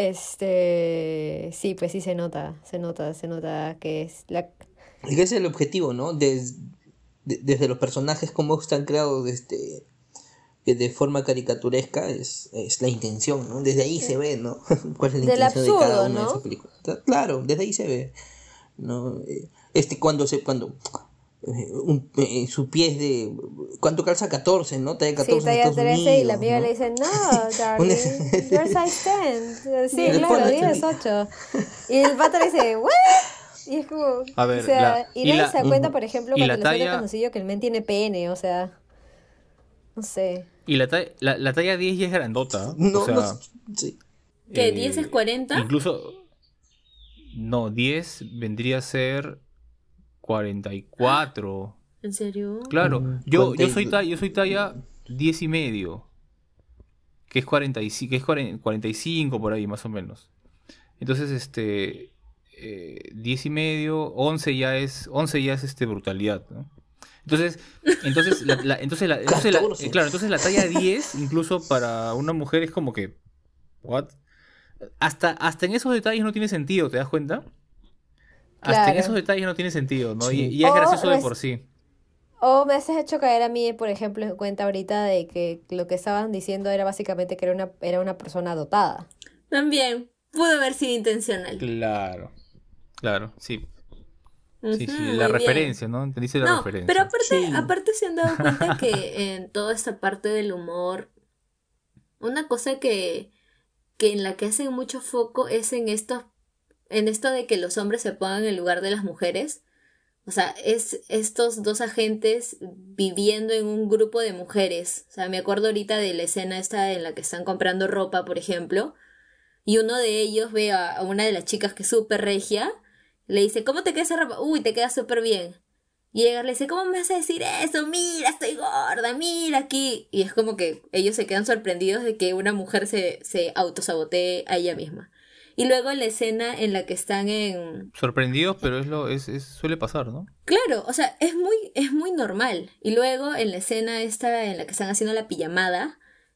sí, pues sí se nota que es la... Es que ese es el objetivo, ¿no? Desde los personajes, cómo están creados que de forma caricaturesca, es la intención, ¿no? Desde ahí se ve, ¿no? Cuál es la Del intención de cada absurdo, una de ¿no? esas películas. Claro, desde ahí se ve, ¿no? Cuando su pie es de... ¿Cuánto calza? 14, ¿no? Talla 14 Sí, en talla Estados 13 y la Unidos, amiga ¿no? le dice, no, darling, you're size 10. Sí, Y le claro, pone 18. Y el pato le dice, ¿what? Y es como, A ver, o sea, y nadie se da cuenta, Ujú. por ejemplo, y cuando la le suelta el talla- canzoncillo que el men tiene pene, o sea, no sé. Y la talla 10 ya es grandota. No, o sea, no, sí. ¿Qué? ¿10 es 40? Incluso. No, 10 vendría a ser 44. ¿En serio? Claro, yo soy 40 yo soy talla 10 y medio. Que es 45, que es 45 por ahí, más o menos. Entonces, 10 y medio, 11 ya es brutalidad, ¿no? Entonces claro, entonces la talla 10 incluso para una mujer es como que what? Hasta en esos detalles no tiene sentido, ¿te das cuenta? Hasta en Claro. esos detalles no tiene sentido, ¿no? Sí. Y es O gracioso de res- por sí. O me has hecho caer a mí, por ejemplo, en cuenta ahorita de que lo que estaban diciendo era básicamente que era una persona dotada. También. Pudo haber sido intencional. Claro, sí. Sí, Ujú, la muy bien. referencia, ¿no? Entendiste la No, referencia. pero aparte, Sí. aparte se han dado cuenta que en toda esta parte del humor, una cosa que en la que hacen mucho foco es en esto de que los hombres se pongan en lugar de las mujeres. O sea, es estos dos agentes viviendo en un grupo de mujeres. O sea, me acuerdo ahorita de la escena esta en la que están comprando ropa, por ejemplo, y uno de ellos ve a una de las chicas que es súper regia, le dice, ¿cómo te queda esa ropa? Uy, te queda súper bien. Y ella le dice, ¿cómo me vas a decir eso? Mira, estoy gorda, mira aquí. Y es como que ellos se quedan sorprendidos de que una mujer se autosabotee a ella misma. Y luego en la escena en la que están en... Sorprendidos, pero suele pasar, ¿no? Claro, o sea, es muy normal. Y luego en la escena esta en la que están haciendo la pijamada,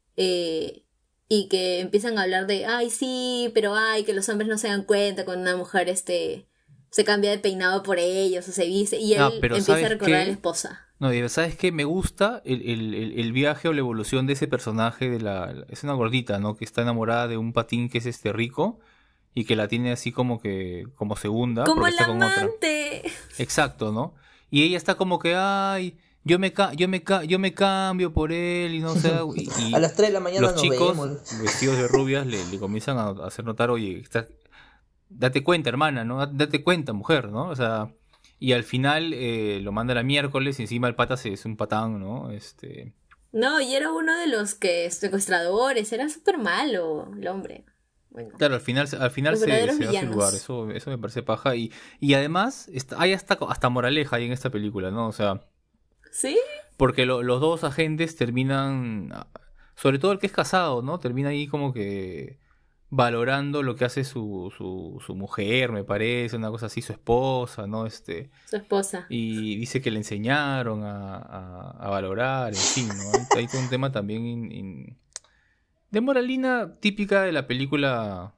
y que empiezan a hablar de, ay, sí, pero ay, que los hombres no se dan cuenta cuando una mujer se cambia de peinado por ellos o se viste, y él Ah, pero empieza a ¿sabes recordar a qué? la esposa. No, y ¿sabes qué? Me gusta el viaje o la evolución de ese personaje es una gordita, ¿no? Que está enamorada de un patín que es rico y que la tiene así como segunda Como porque el está con otra. amante. Exacto, ¿no? Y ella está como que, ay, yo me cambio por él y no sé, y A las 3 de la mañana los nos chicos vemos. vestidos de rubias le comienzan a hacer notar, oye, date cuenta, hermana, ¿no? Date cuenta, mujer, ¿no? O sea, y al final lo manda la miércoles y encima el pata es un patán, ¿no? No, y era uno de los que secuestradores, era súper malo el hombre. Bueno, Claro, al final Los se verdaderos da su villanos. lugar, eso me parece paja. Y además, hay hasta moraleja ahí en esta película, ¿no? O sea, ¿sí? porque los dos agentes terminan, sobre todo el que es casado, ¿no? Termina ahí como que valorando lo que hace su mujer, me parece, una cosa así, su esposa, ¿no? Su esposa. Y dice que le enseñaron a valorar, en fin, ¿no? Hay todo un tema también de moralina típica de la película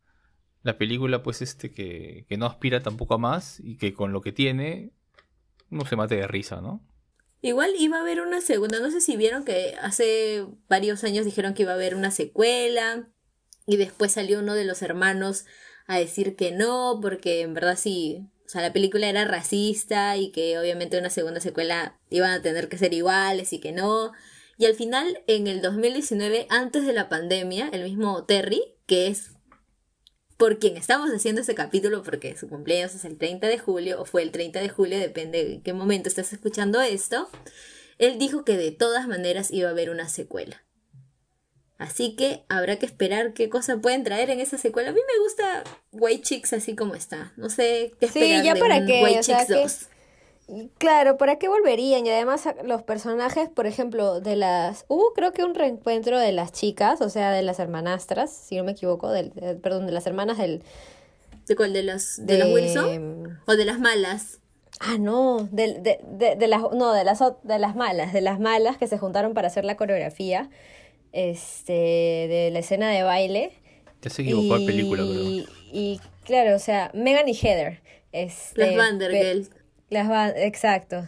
pues que no aspira tampoco a más y que con lo que tiene no se mate de risa, ¿no? Igual iba a haber una segunda, no sé si vieron que hace varios años dijeron que iba a haber una secuela y después salió uno de los hermanos a decir que no, porque en verdad sí, o sea, la película era racista y que obviamente una segunda secuela iban a tener que ser iguales y que no. Y al final, en el 2019, antes de la pandemia, el mismo Terry, que es por quien estamos haciendo este capítulo, porque su cumpleaños es el 30 de julio, o fue el 30 de julio, depende de qué momento estás escuchando esto, él dijo que de todas maneras iba a haber una secuela. Así que habrá que esperar qué cosa pueden traer en esa secuela. A mí me gusta White Chicks así como está. No sé qué Sí, esperar ya de para un qué, White o sea, Chicks que- 2. Claro, ¿para qué volverían? Y además los personajes, por ejemplo, hubo creo que un reencuentro de las chicas, o sea, de las hermanastras, si no me equivoco, perdón, de las hermanas ¿De cuál? ¿De los Wilson? ¿O de las malas? Ah, no, de las malas que se juntaron para hacer la coreografía. de la escena de baile. Ya se equivocó de película, creo. Y claro, o sea, Megan y Heather. Las Vanderbilt. Exacto.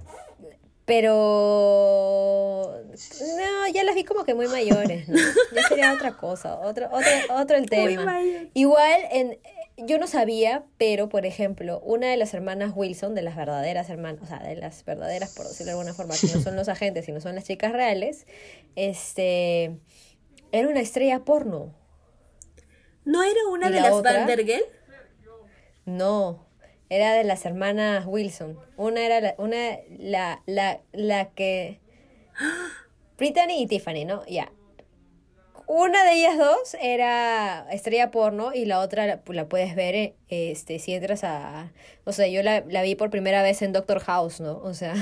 Pero no, ya las vi como que muy mayores, ¿no? Ya sería otra cosa, otro el tema. Igual yo no sabía, pero por ejemplo, una de las hermanas Wilson, de las verdaderas hermanas, o sea, de las verdaderas, por decirlo de alguna forma, que no son los agentes, sino son las chicas reales, era una estrella porno. ¿No era una ¿Y de la las otra? Vanderbilt? No, era de las hermanas Wilson. Una era la que... Brittany y Tiffany, ¿no? Ya. Una de ellas dos era estrella porno y la otra la puedes ver, si entras a... O sea, yo la vi por primera vez en Doctor House, ¿no? O sea,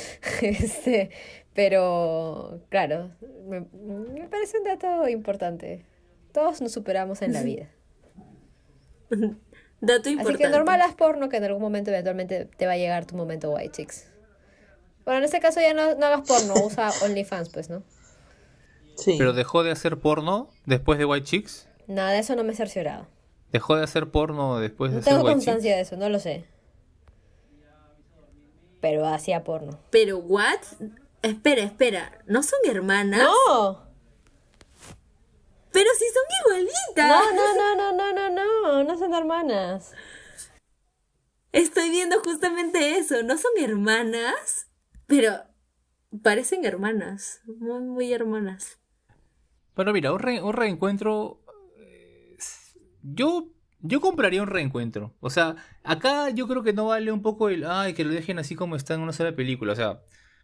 pero, claro, me parece un dato importante. Todos nos superamos en la vida. Dato importante. Así que normal haz porno, que en algún momento eventualmente te va a llegar tu momento white chicks. Bueno, en este caso ya no hagas porno, usa OnlyFans, pues, ¿no? Sí. Pero dejó de hacer porno después de White Chicks. Nada, de eso no me he cerciorado. Dejó de hacer porno después de No hacer tengo White constancia Chicks. de eso, no lo sé. Pero hacía porno. Pero, ¿what? Espera. ¿No son hermanas? ¡No! Pero si son igualitas. No son hermanas. Estoy viendo justamente eso. No son hermanas, pero parecen hermanas. Muy, muy hermanas. Bueno, mira, un reencuentro... Yo compraría un reencuentro. O sea, acá yo creo que no vale un poco que lo dejen así como está en una sola película. O sea,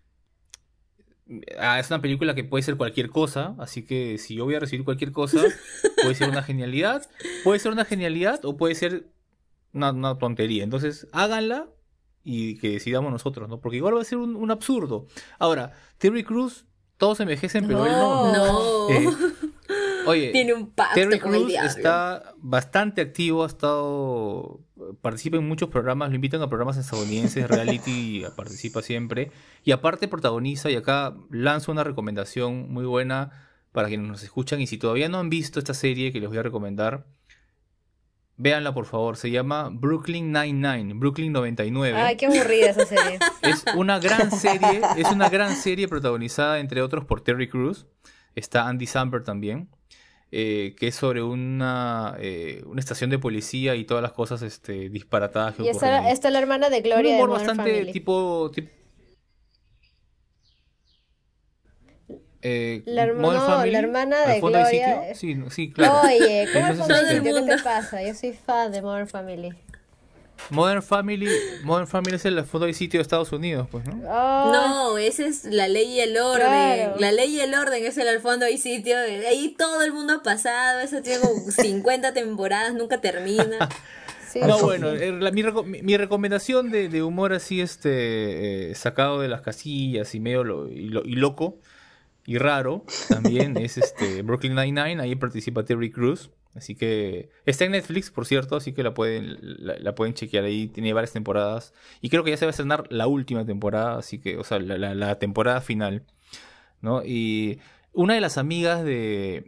es una película que puede ser cualquier cosa. Así que si yo voy a recibir cualquier cosa, puede ser una genialidad. Puede ser una genialidad o puede ser una tontería. Entonces, háganla y que decidamos nosotros, ¿no? Porque igual va a ser un absurdo. Ahora, Terry Crews, todos envejecen, pero él no. No. Oye, Tiene un pacto Terry con el Crews diablo. está bastante activo, participa en muchos programas, lo invitan a programas estadounidenses, reality, participa siempre. Y aparte protagoniza, y acá lanzo una recomendación muy buena para quienes nos escuchan. Y si todavía no han visto esta serie que les voy a recomendar, véanla por favor, se llama Brooklyn Nine-Nine, Brooklyn 99. Ay, qué aburrida esa serie. Es una gran serie protagonizada entre otros por Terry Crews. Está Andy Samberg también, que es sobre una estación de policía y todas las cosas disparatadas que Y ocurren ahí. está la hermana de Gloria Un de humor Modern bastante Family. tipo La Modern Family, la hermana ¿Al de fondo hay Gloria. sitio? Sí, claro. Oye, ¿cómo es Entonces, Fondo hay este- Sitio? ¿Qué te pasa? Yo soy fan de Modern Family. Modern Family es el fondo hay sitio de Estados Unidos, pues, ¿no? Oh, No, esa es La Ley y el Orden. Claro. La Ley y el Orden es el al fondo hay sitio. Ahí todo el mundo ha pasado. Eso tiene como 50 temporadas, nunca termina. sí, No, sí, bueno, sí. mi recomendación de humor así, sacado de las casillas y medio y loco y raro, también es Brooklyn Nine-Nine, ahí participa Terry Crews, así que está en Netflix, por cierto, así que la pueden chequear ahí, tiene varias temporadas, y creo que ya se va a estrenar la última temporada, así que, o sea, la temporada final, ¿no? Y una de las amigas de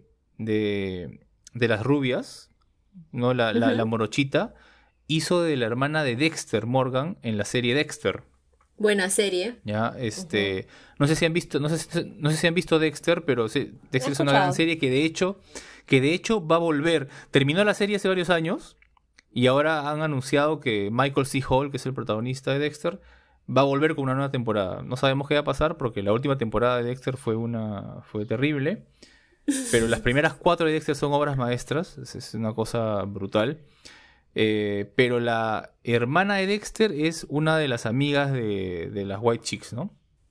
las rubias, ¿no? La morochita, hizo de la hermana de Dexter Morgan en la serie Dexter. Buena serie. Ya, no sé si han visto, no sé si han visto Dexter, pero Dexter es una gran escuchado. serie que de hecho va a volver. Terminó la serie hace varios años y ahora han anunciado que Michael C. Hall, que es el protagonista de Dexter, va a volver con una nueva temporada. No sabemos qué va a pasar porque la última temporada de Dexter fue terrible, pero las primeras 4 de Dexter son obras maestras, es una cosa brutal. Pero la hermana de Dexter es una de las amigas de las White Chicks, ¿no?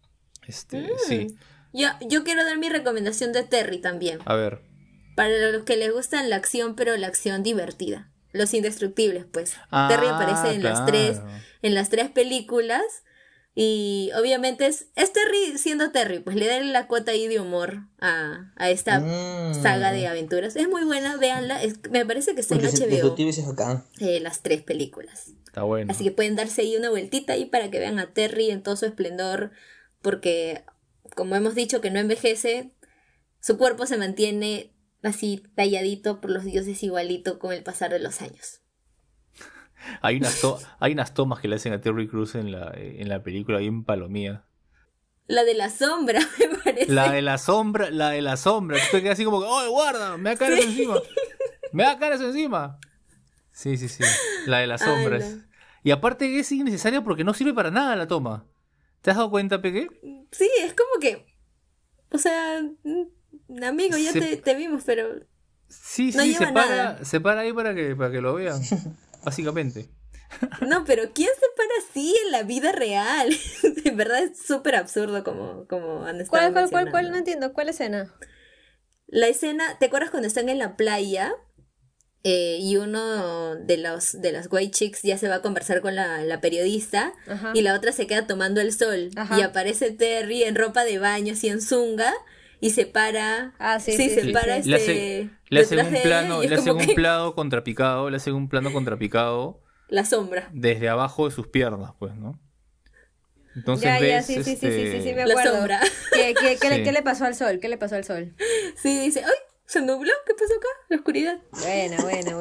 Sí. Yo quiero dar mi recomendación de Terry también. A ver. Para los que les gustan la acción, pero la acción divertida. Los Indestructibles, pues. Ah, Terry aparece en las tres películas. Y obviamente es Terry siendo Terry, pues le dan la cuota ahí de humor a esta saga de aventuras. Es muy buena, véanla. Me parece que está en HBO. Es acá. Las 3 películas. Está bueno. Así que pueden darse ahí una vueltita ahí para que vean a Terry en todo su esplendor. Porque, como hemos dicho que no envejece, su cuerpo se mantiene así talladito por los dioses igualito con el pasar de los años. Hay unas tomas que le hacen a Terry Crews en la película bien palomía. La de la sombra, me parece. La de la sombra. Tú te quedas así como que, ¡oh, guarda! Me va a caer eso encima. Me va a caer eso encima. Sí. La de las sombras. Ala. Y aparte es innecesaria porque no sirve para nada la toma. ¿Te has dado cuenta, Peque? Sí, es como que, o sea, amigo, ya te vimos, pero Sí, no lleva se nada. para ahí para que lo vean. Básicamente. No, pero ¿quién se para así en la vida real? De verdad es súper absurdo como han estado ¿Cuál? No mencionando. entiendo. ¿Cuál escena? La escena, ¿te acuerdas cuando están en la playa? Y uno de las white chicks ya se va a conversar con la periodista. Ajá. Y la otra se queda tomando el sol. Ajá. Y aparece Terry en ropa de baño, así en zunga, y se para. Ah, sí, se para Le hacen detrás un de plano, ella, y le es hacen como un que plano contrapicado, la sombra. desde abajo de sus piernas, pues, ¿no? Entonces Ya, ves, sí, me La acuerdo. sombra. ¿Qué Sí. le pasó al sol? ¿Qué le pasó al sol? Sí, dice, ¡ay! ¿Se nubló? ¿Qué pasó acá? La oscuridad. Buena.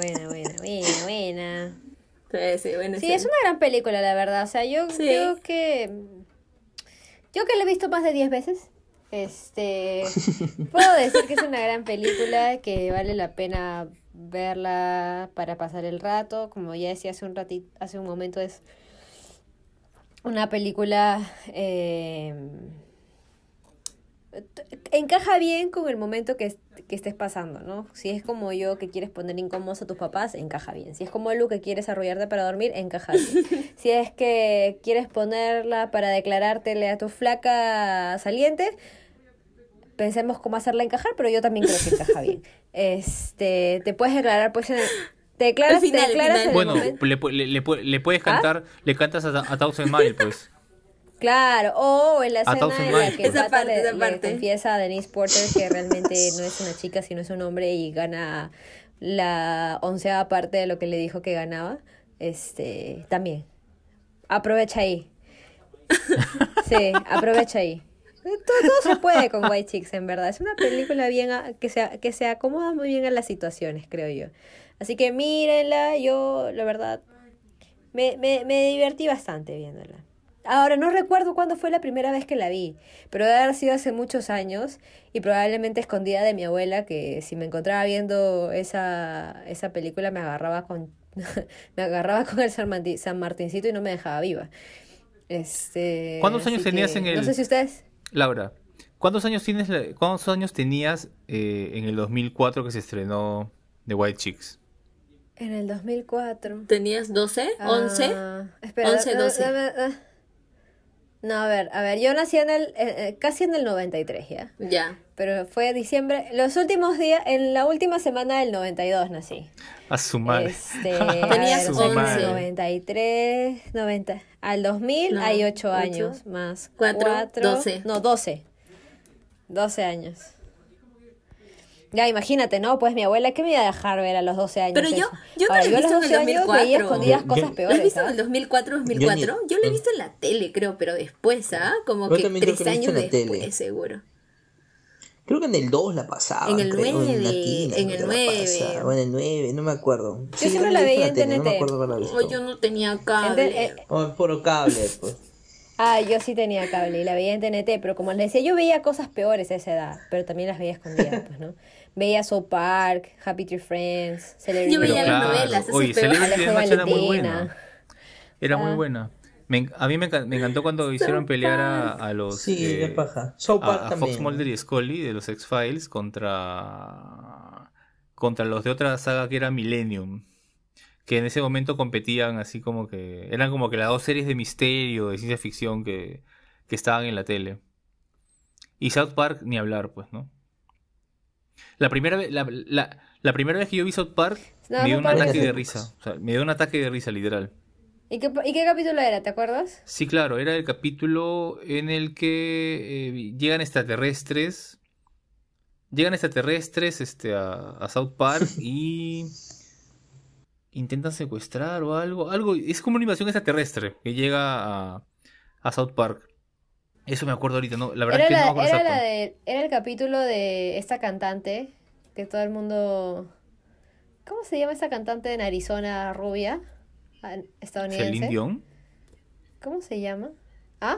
Sí, bueno. Sí, es una gran película, la verdad. O sea, yo Sí. creo que... Yo que la he visto más de 10 veces, puedo decir que es una gran película, que vale la pena verla para pasar el rato. Como ya decía hace un momento, es una película... encaja bien con el momento que estés pasando, ¿no? Si es como yo que quieres poner incómodos a tus papás, encaja bien. Si es como Lu que quieres arrullarte para dormir, encaja bien. Si es que quieres ponerla para declarártele a tu flaca saliente, pensemos cómo hacerla encajar, pero yo también creo que encaja bien. Te puedes declarar, pues, te declaras, Al final, te declaras en el bueno, momento. le puedes cantar, le cantas a Thousand Mile, pues. Claro, o en la escena Thousand en la Miles, que pues. el Esa pata parte, esa le parte. confiesa a Denise Porter que realmente no es una chica, sino es un hombre y gana la 11ª parte de lo que le dijo que ganaba. También. Aprovecha ahí. Sí, aprovecha ahí. Todo se puede con White Chicks, en verdad. Es una película bien que se acomoda muy bien a las situaciones, creo yo. Así que mírenla, yo, la verdad, me divertí bastante viéndola. Ahora, no recuerdo cuándo fue la primera vez que la vi, pero debe haber sido hace muchos años y probablemente escondida de mi abuela, que si me encontraba viendo esa película me agarraba con el San Martincito y no me dejaba viva. ¿Cuántos años así tenías que, en el...? No sé si ustedes... Laura, ¿cuántos años tenías en el 2004 que se estrenó The White Chicks? En el 2004. ¿Tenías 12? ¿11? Espera, 11, 12. No, a ver, yo nací casi en el 93 ya. Ya. Pero fue diciembre, los últimos días, en la última semana del 92 nací. A su madre. Tenías 11. 93, 90. Al 2000 No, hay 8 ocho, años más. 4, 12. No, 12. 12 años. Ya, imagínate, ¿no? Pues mi abuela, ¿qué me iba a dejar ver a los 12 años? Pero eso? yo no Ahora, lo he yo a visto los en el 12 años 2004. veía escondidas Yo- cosas yo- ¿Lo peores. has visto en ¿ah? el 2004, 2004? Yo lo he visto en la tele, creo, pero después, ¿ah? Como Yo que también creo 3 que lo he visto años en la tele. después, seguro. Creo que en el 2 la pasaba. En el creo, 9, Latina, en el creo que la 9. pasaba, o en el 9, no me acuerdo. Yo siempre la he visto veía en la en tele, no me TNT. acuerdo haberla visto. Oh, yo no tenía cable. Oh, puro cable, pues. Yo sí tenía cable y la veía en TNT, pero como les decía, yo veía cosas peores a esa edad, pero también las veía escondidas, pues, ¿no? Veía South Park, Happy Tree Friends, Celebrity. Yo veía las novelas, esas Oye, peores. Celebrity Alejo Deathmatch era muy Valentina. buena. Era muy Ah. buena. A mí me encantó cuando hicieron pelear a los... Sí, qué paja. South Park a también. Fox Mulder y Scully de los X-Files contra los de otra saga que era Millennium. Que en ese momento competían así como que... Eran como que las dos series de misterio, de ciencia ficción que estaban en la tele. Y South Park, ni hablar, pues, ¿no? La primera vez que yo vi South Park, No, me dio South un Park ataque es- de risa. O sea, me dio un ataque de risa, literal. ¿Y qué capítulo era? ¿Te acuerdas? Sí, claro, era el capítulo en el que llegan extraterrestres. Llegan extraterrestres a South Park y intentan secuestrar o algo. Es como una invasión extraterrestre que llega a South Park. Eso me acuerdo ahorita, ¿no? La verdad es que no me acuerdo exacto. Era el capítulo de esta cantante que todo el mundo... ¿Cómo se llama esa cantante de Arizona rubia? Estadounidense. Celine Dion. ¿Cómo se llama? ¿Ah?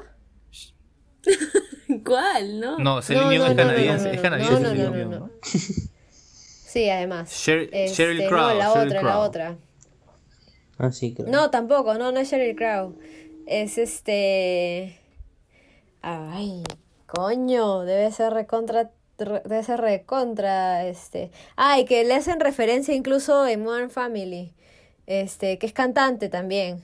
¿Cuál? ¿No? No, Celine Dion es canadiense. Es canadiense. No. Celine Dion, ¿no? Sí, además. Sheryl Crow. No, la Sheryl otra, Crow. la otra. Ah, sí, creo. No, tampoco, no es Sheryl Crow. Es Ay, coño, debe ser recontra. Ay, que le hacen referencia incluso en Modern Family. Que es cantante también.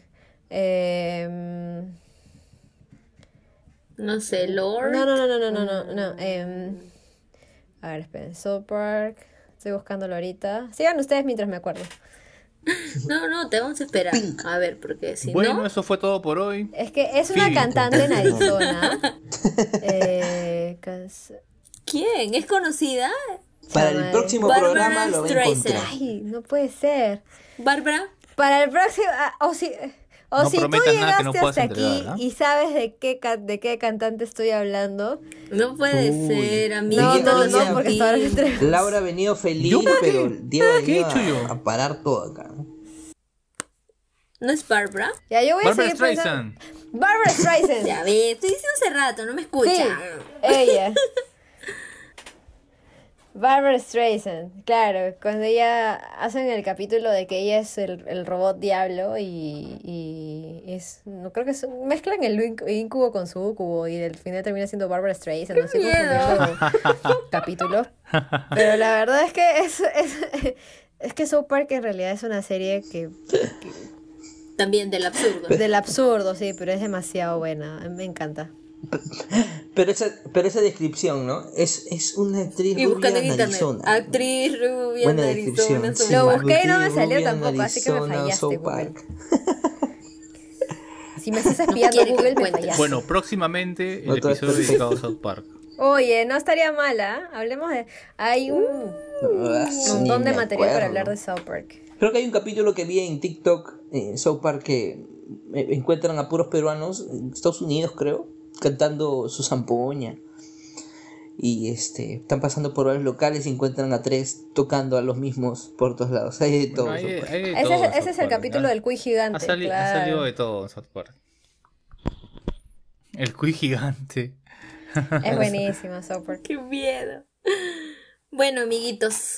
No sé, Lord. No. A ver, esperen. South Park. Estoy buscándolo ahorita. Sigan ustedes mientras me acuerdo. No, te vamos a esperar. A ver, porque si Bueno, no... eso fue todo por hoy. Es que es una Phil. cantante en Arizona. ¿Quién? ¿Es conocida? Para el próximo Barbara programa lo va a Streisand. encontrar. Ay, no puede ser. ¿Bárbara? Para el próximo... O No si tú prometas nada que no llegaste puedas hasta aquí entregar, ¿ah? y sabes de qué cantante estoy hablando. No puede Uy. ser, amigo. No, porque hasta ahora entre... Laura ha venido feliz, ¿Yo por qué? pero Diego ha ¿Qué he venido hecho yo? a parar todo acá. ¿No es Bárbara? Ya, yo voy a Barbara seguir pensando. Streisand. Barbara Streisand. Ya ve, estoy diciendo hace rato, no me escucha. Sí, ella. Barbara Streisand, claro, cuando ella hacen el capítulo de que ella es el robot diablo y es, no creo que mezclan el incubo con sucubo y al final termina siendo Barbara Streisand, no sé cómo capítulo. Pero la verdad es que es que South Park en realidad es una serie que También del absurdo. del absurdo, sí, pero es demasiado buena, a mí me encanta. Pero esa descripción, ¿no? Es una actriz Y rubia buscando en en internet. Arizona. Actriz rubia en Buena Arizona. descripción. Sí. Lo busqué y no me Actriz salió rubia en tampoco, así que me Arizona, fallaste, South Google. Park. Si me estás espiando quiere que Google, me cuentes. fallaste. Bueno, próximamente el No, todo episodio perfecto. dedicado a South Park. Oye, no estaría mala. Hablemos de... Hay un montón Ni de me material para acuerdo. hablar de South Park. Creo que hay un capítulo que vi en TikTok, en South Park, que encuentran a puros peruanos, en Estados Unidos creo, cantando su zampoña. Y están pasando por varios locales y encuentran a 3 tocando a los mismos por todos lados. Hay de todo. Bueno, South Park. hay de todo en Ese South es el Park, capítulo ¿ah? del cuy gigante. Ha salido de todo en South Park. El cuy gigante. Es buenísimo South Park. Qué miedo. Bueno, amiguitos.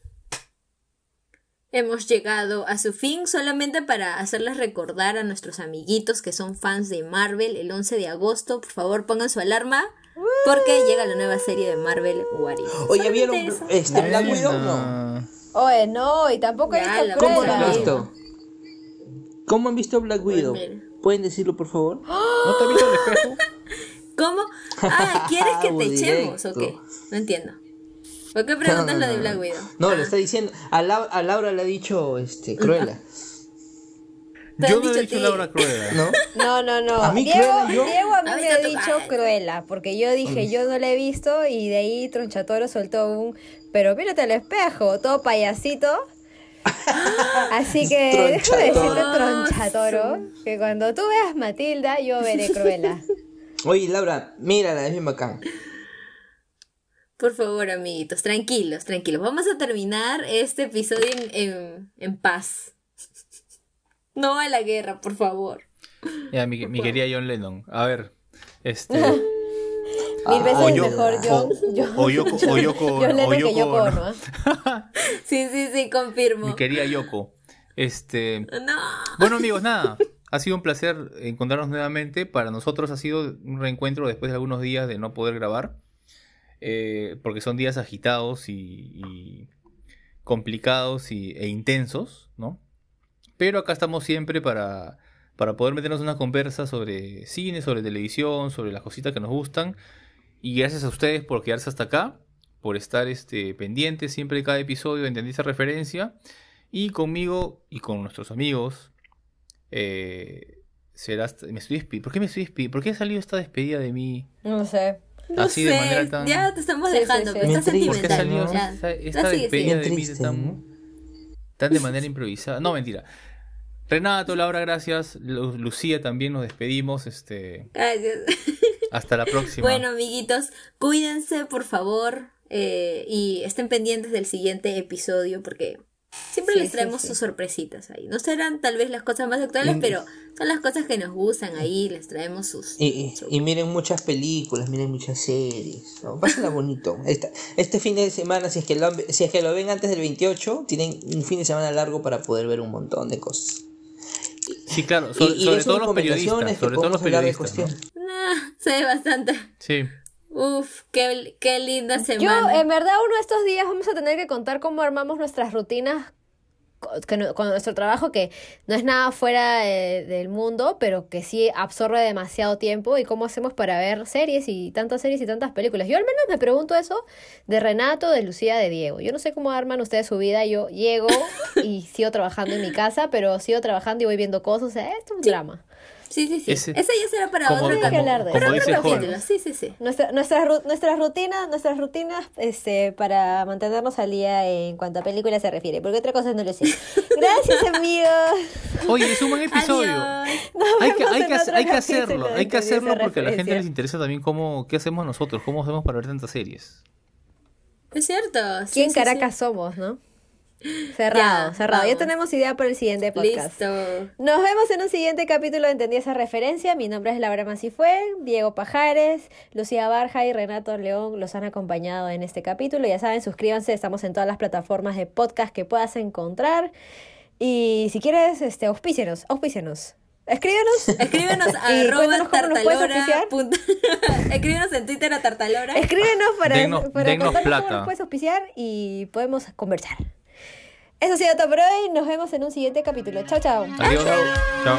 Hemos llegado a su fin solamente para hacerles recordar a nuestros amiguitos que son fans de Marvel el 11 de agosto. Por favor, pongan su alarma porque llega la nueva serie de Marvel What If. Oye, Solamente ¿vieron eso. Black Widow? No. Oye, no, y tampoco he Ya, visto la ¿Cómo Cruella. han Cruella. visto? ¿Cómo han visto Black Widow? mira. ¿Pueden decirlo, por favor? ¿No te has visto el espejo? ¿Cómo? Ah, ¿quieres que te Directo. echemos o qué? No entiendo. ¿Por qué preguntas lo de Black Widow? No, Ah. le está diciendo. A Laura le ha dicho Cruella. Te Yo han no he dicho a dicho ti. Laura Cruella. ¿No? No. ¿A mí Diego, Cruella, yo? Diego a mí A mí me ha te dicho toca. Cruella, porque yo dije, yo no la he visto, y de ahí Tronchatoro soltó pero mírate al espejo, todo payasito. Así que déjame decirte, Tronchatoro. Tronchatoro, que cuando tú veas Matilda, yo veré Cruella. Oye, Laura, mírala, es bien bacán. Por favor, amiguitos, tranquilos. Vamos a terminar este episodio en paz. No a la guerra, por favor. Ya, mi querida John Lennon. A ver, Mil veces o yo- mejor yo. o Yoko John Lennon que Yoko Ono. Ono, ¿ah? Sí, confirmo. Mi querida Yoko. No. Bueno, amigos, nada. Ha sido un placer encontrarnos nuevamente. Para nosotros ha sido un reencuentro después de algunos días de no poder grabar. Porque son días agitados y complicados e intensos, ¿no? Pero acá estamos siempre para poder meternos en una conversa sobre cine, sobre televisión, sobre las cositas que nos gustan. Y gracias a ustedes por quedarse hasta acá, por estar pendientes siempre de cada episodio, entendí esa referencia. Y conmigo y con nuestros amigos ¿Por qué me estoy despidiendo? ¿Por qué ha salido esta despedida de mí? No sé. No Así de sé, manera tan- ya te estamos Sí, dejando, sí, pero sí. estás Bien ¿Por qué triste, sentimental. salió ¿no? Ya. esta Sigue, despedida Bien de mí triste, tan, ¿no? tan de manera improvisada? No, mentira. Renato, Laura, gracias. Lucía también nos despedimos. Gracias. Hasta la próxima. Bueno, amiguitos, cuídense, por favor, y estén pendientes del siguiente episodio porque siempre les traemos sus sorpresitas ahí. No serán tal vez las cosas más actuales, pero son las cosas que nos gustan ahí, les traemos sus... Y miren muchas películas, miren muchas series. ¿No? Pásenla bonito. Este fin de semana, si es que lo ven antes del 28, tienen un fin de semana largo para poder ver un montón de cosas. Sí, claro, sobre todo los periodistas. Sobre todo los periodistas, ¿no? Se ve bastante. Sí. Uf, qué linda Yo, semana. en verdad, uno de estos días vamos a tener que contar cómo armamos nuestras rutinas con nuestro trabajo, que no es nada fuera del mundo, pero que sí absorbe demasiado tiempo, y cómo hacemos para ver series y tantas películas. Yo al menos me pregunto eso de Renato, de Lucía, de Diego. Yo no sé cómo arman ustedes su vida. Yo llego y sigo trabajando en mi casa, pero sigo trabajando y voy viendo cosas. O sea, esto es un drama. Sí. Ese- Esa ya será para como- otro Hay que hablar de eso. Pero como otro dice Juan. capítulo. Sí. Nuestras rutinas para mantenernos al día en cuanto a películas se refiere, porque otra cosa no lo sé. Gracias, amigos. Oye, es un buen episodio. Adiós. Hay que vemos en otro hacerlo, capítulo de hay que hacerlo Entendidas porque a la gente Referencias. les interesa también qué hacemos nosotros, cómo hacemos para ver tantas series. Es cierto. Sí, ¿Quién sí, Caracas somos, no? Cerrado. Ya vamos. tenemos idea para el siguiente podcast. Listo. Nos vemos en un siguiente capítulo de Entendí esa referencia. Mi nombre es Laura Masifue, Diego Pajares, Lucía Barja y Renato León los han acompañado en este capítulo. Ya saben, suscríbanse, estamos en todas las plataformas de podcast que puedas encontrar. Y si quieres, auspícianos. Escríbenos a Y cuéntanos cómo nos puedes auspiciar. Escríbenos en Twitter a Tartalora. Escríbenos para Dennos contarnos plata. cómo nos puedes auspiciar y podemos conversar. Eso ha sido todo por hoy. Nos vemos en un siguiente capítulo. Chao, chao. Adiós. Chao.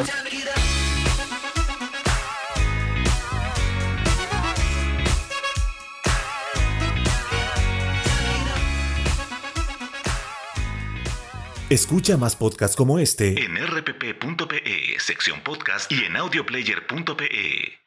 Escucha más podcasts como este En rpp.pe, sección podcast y en audioplayer.pe.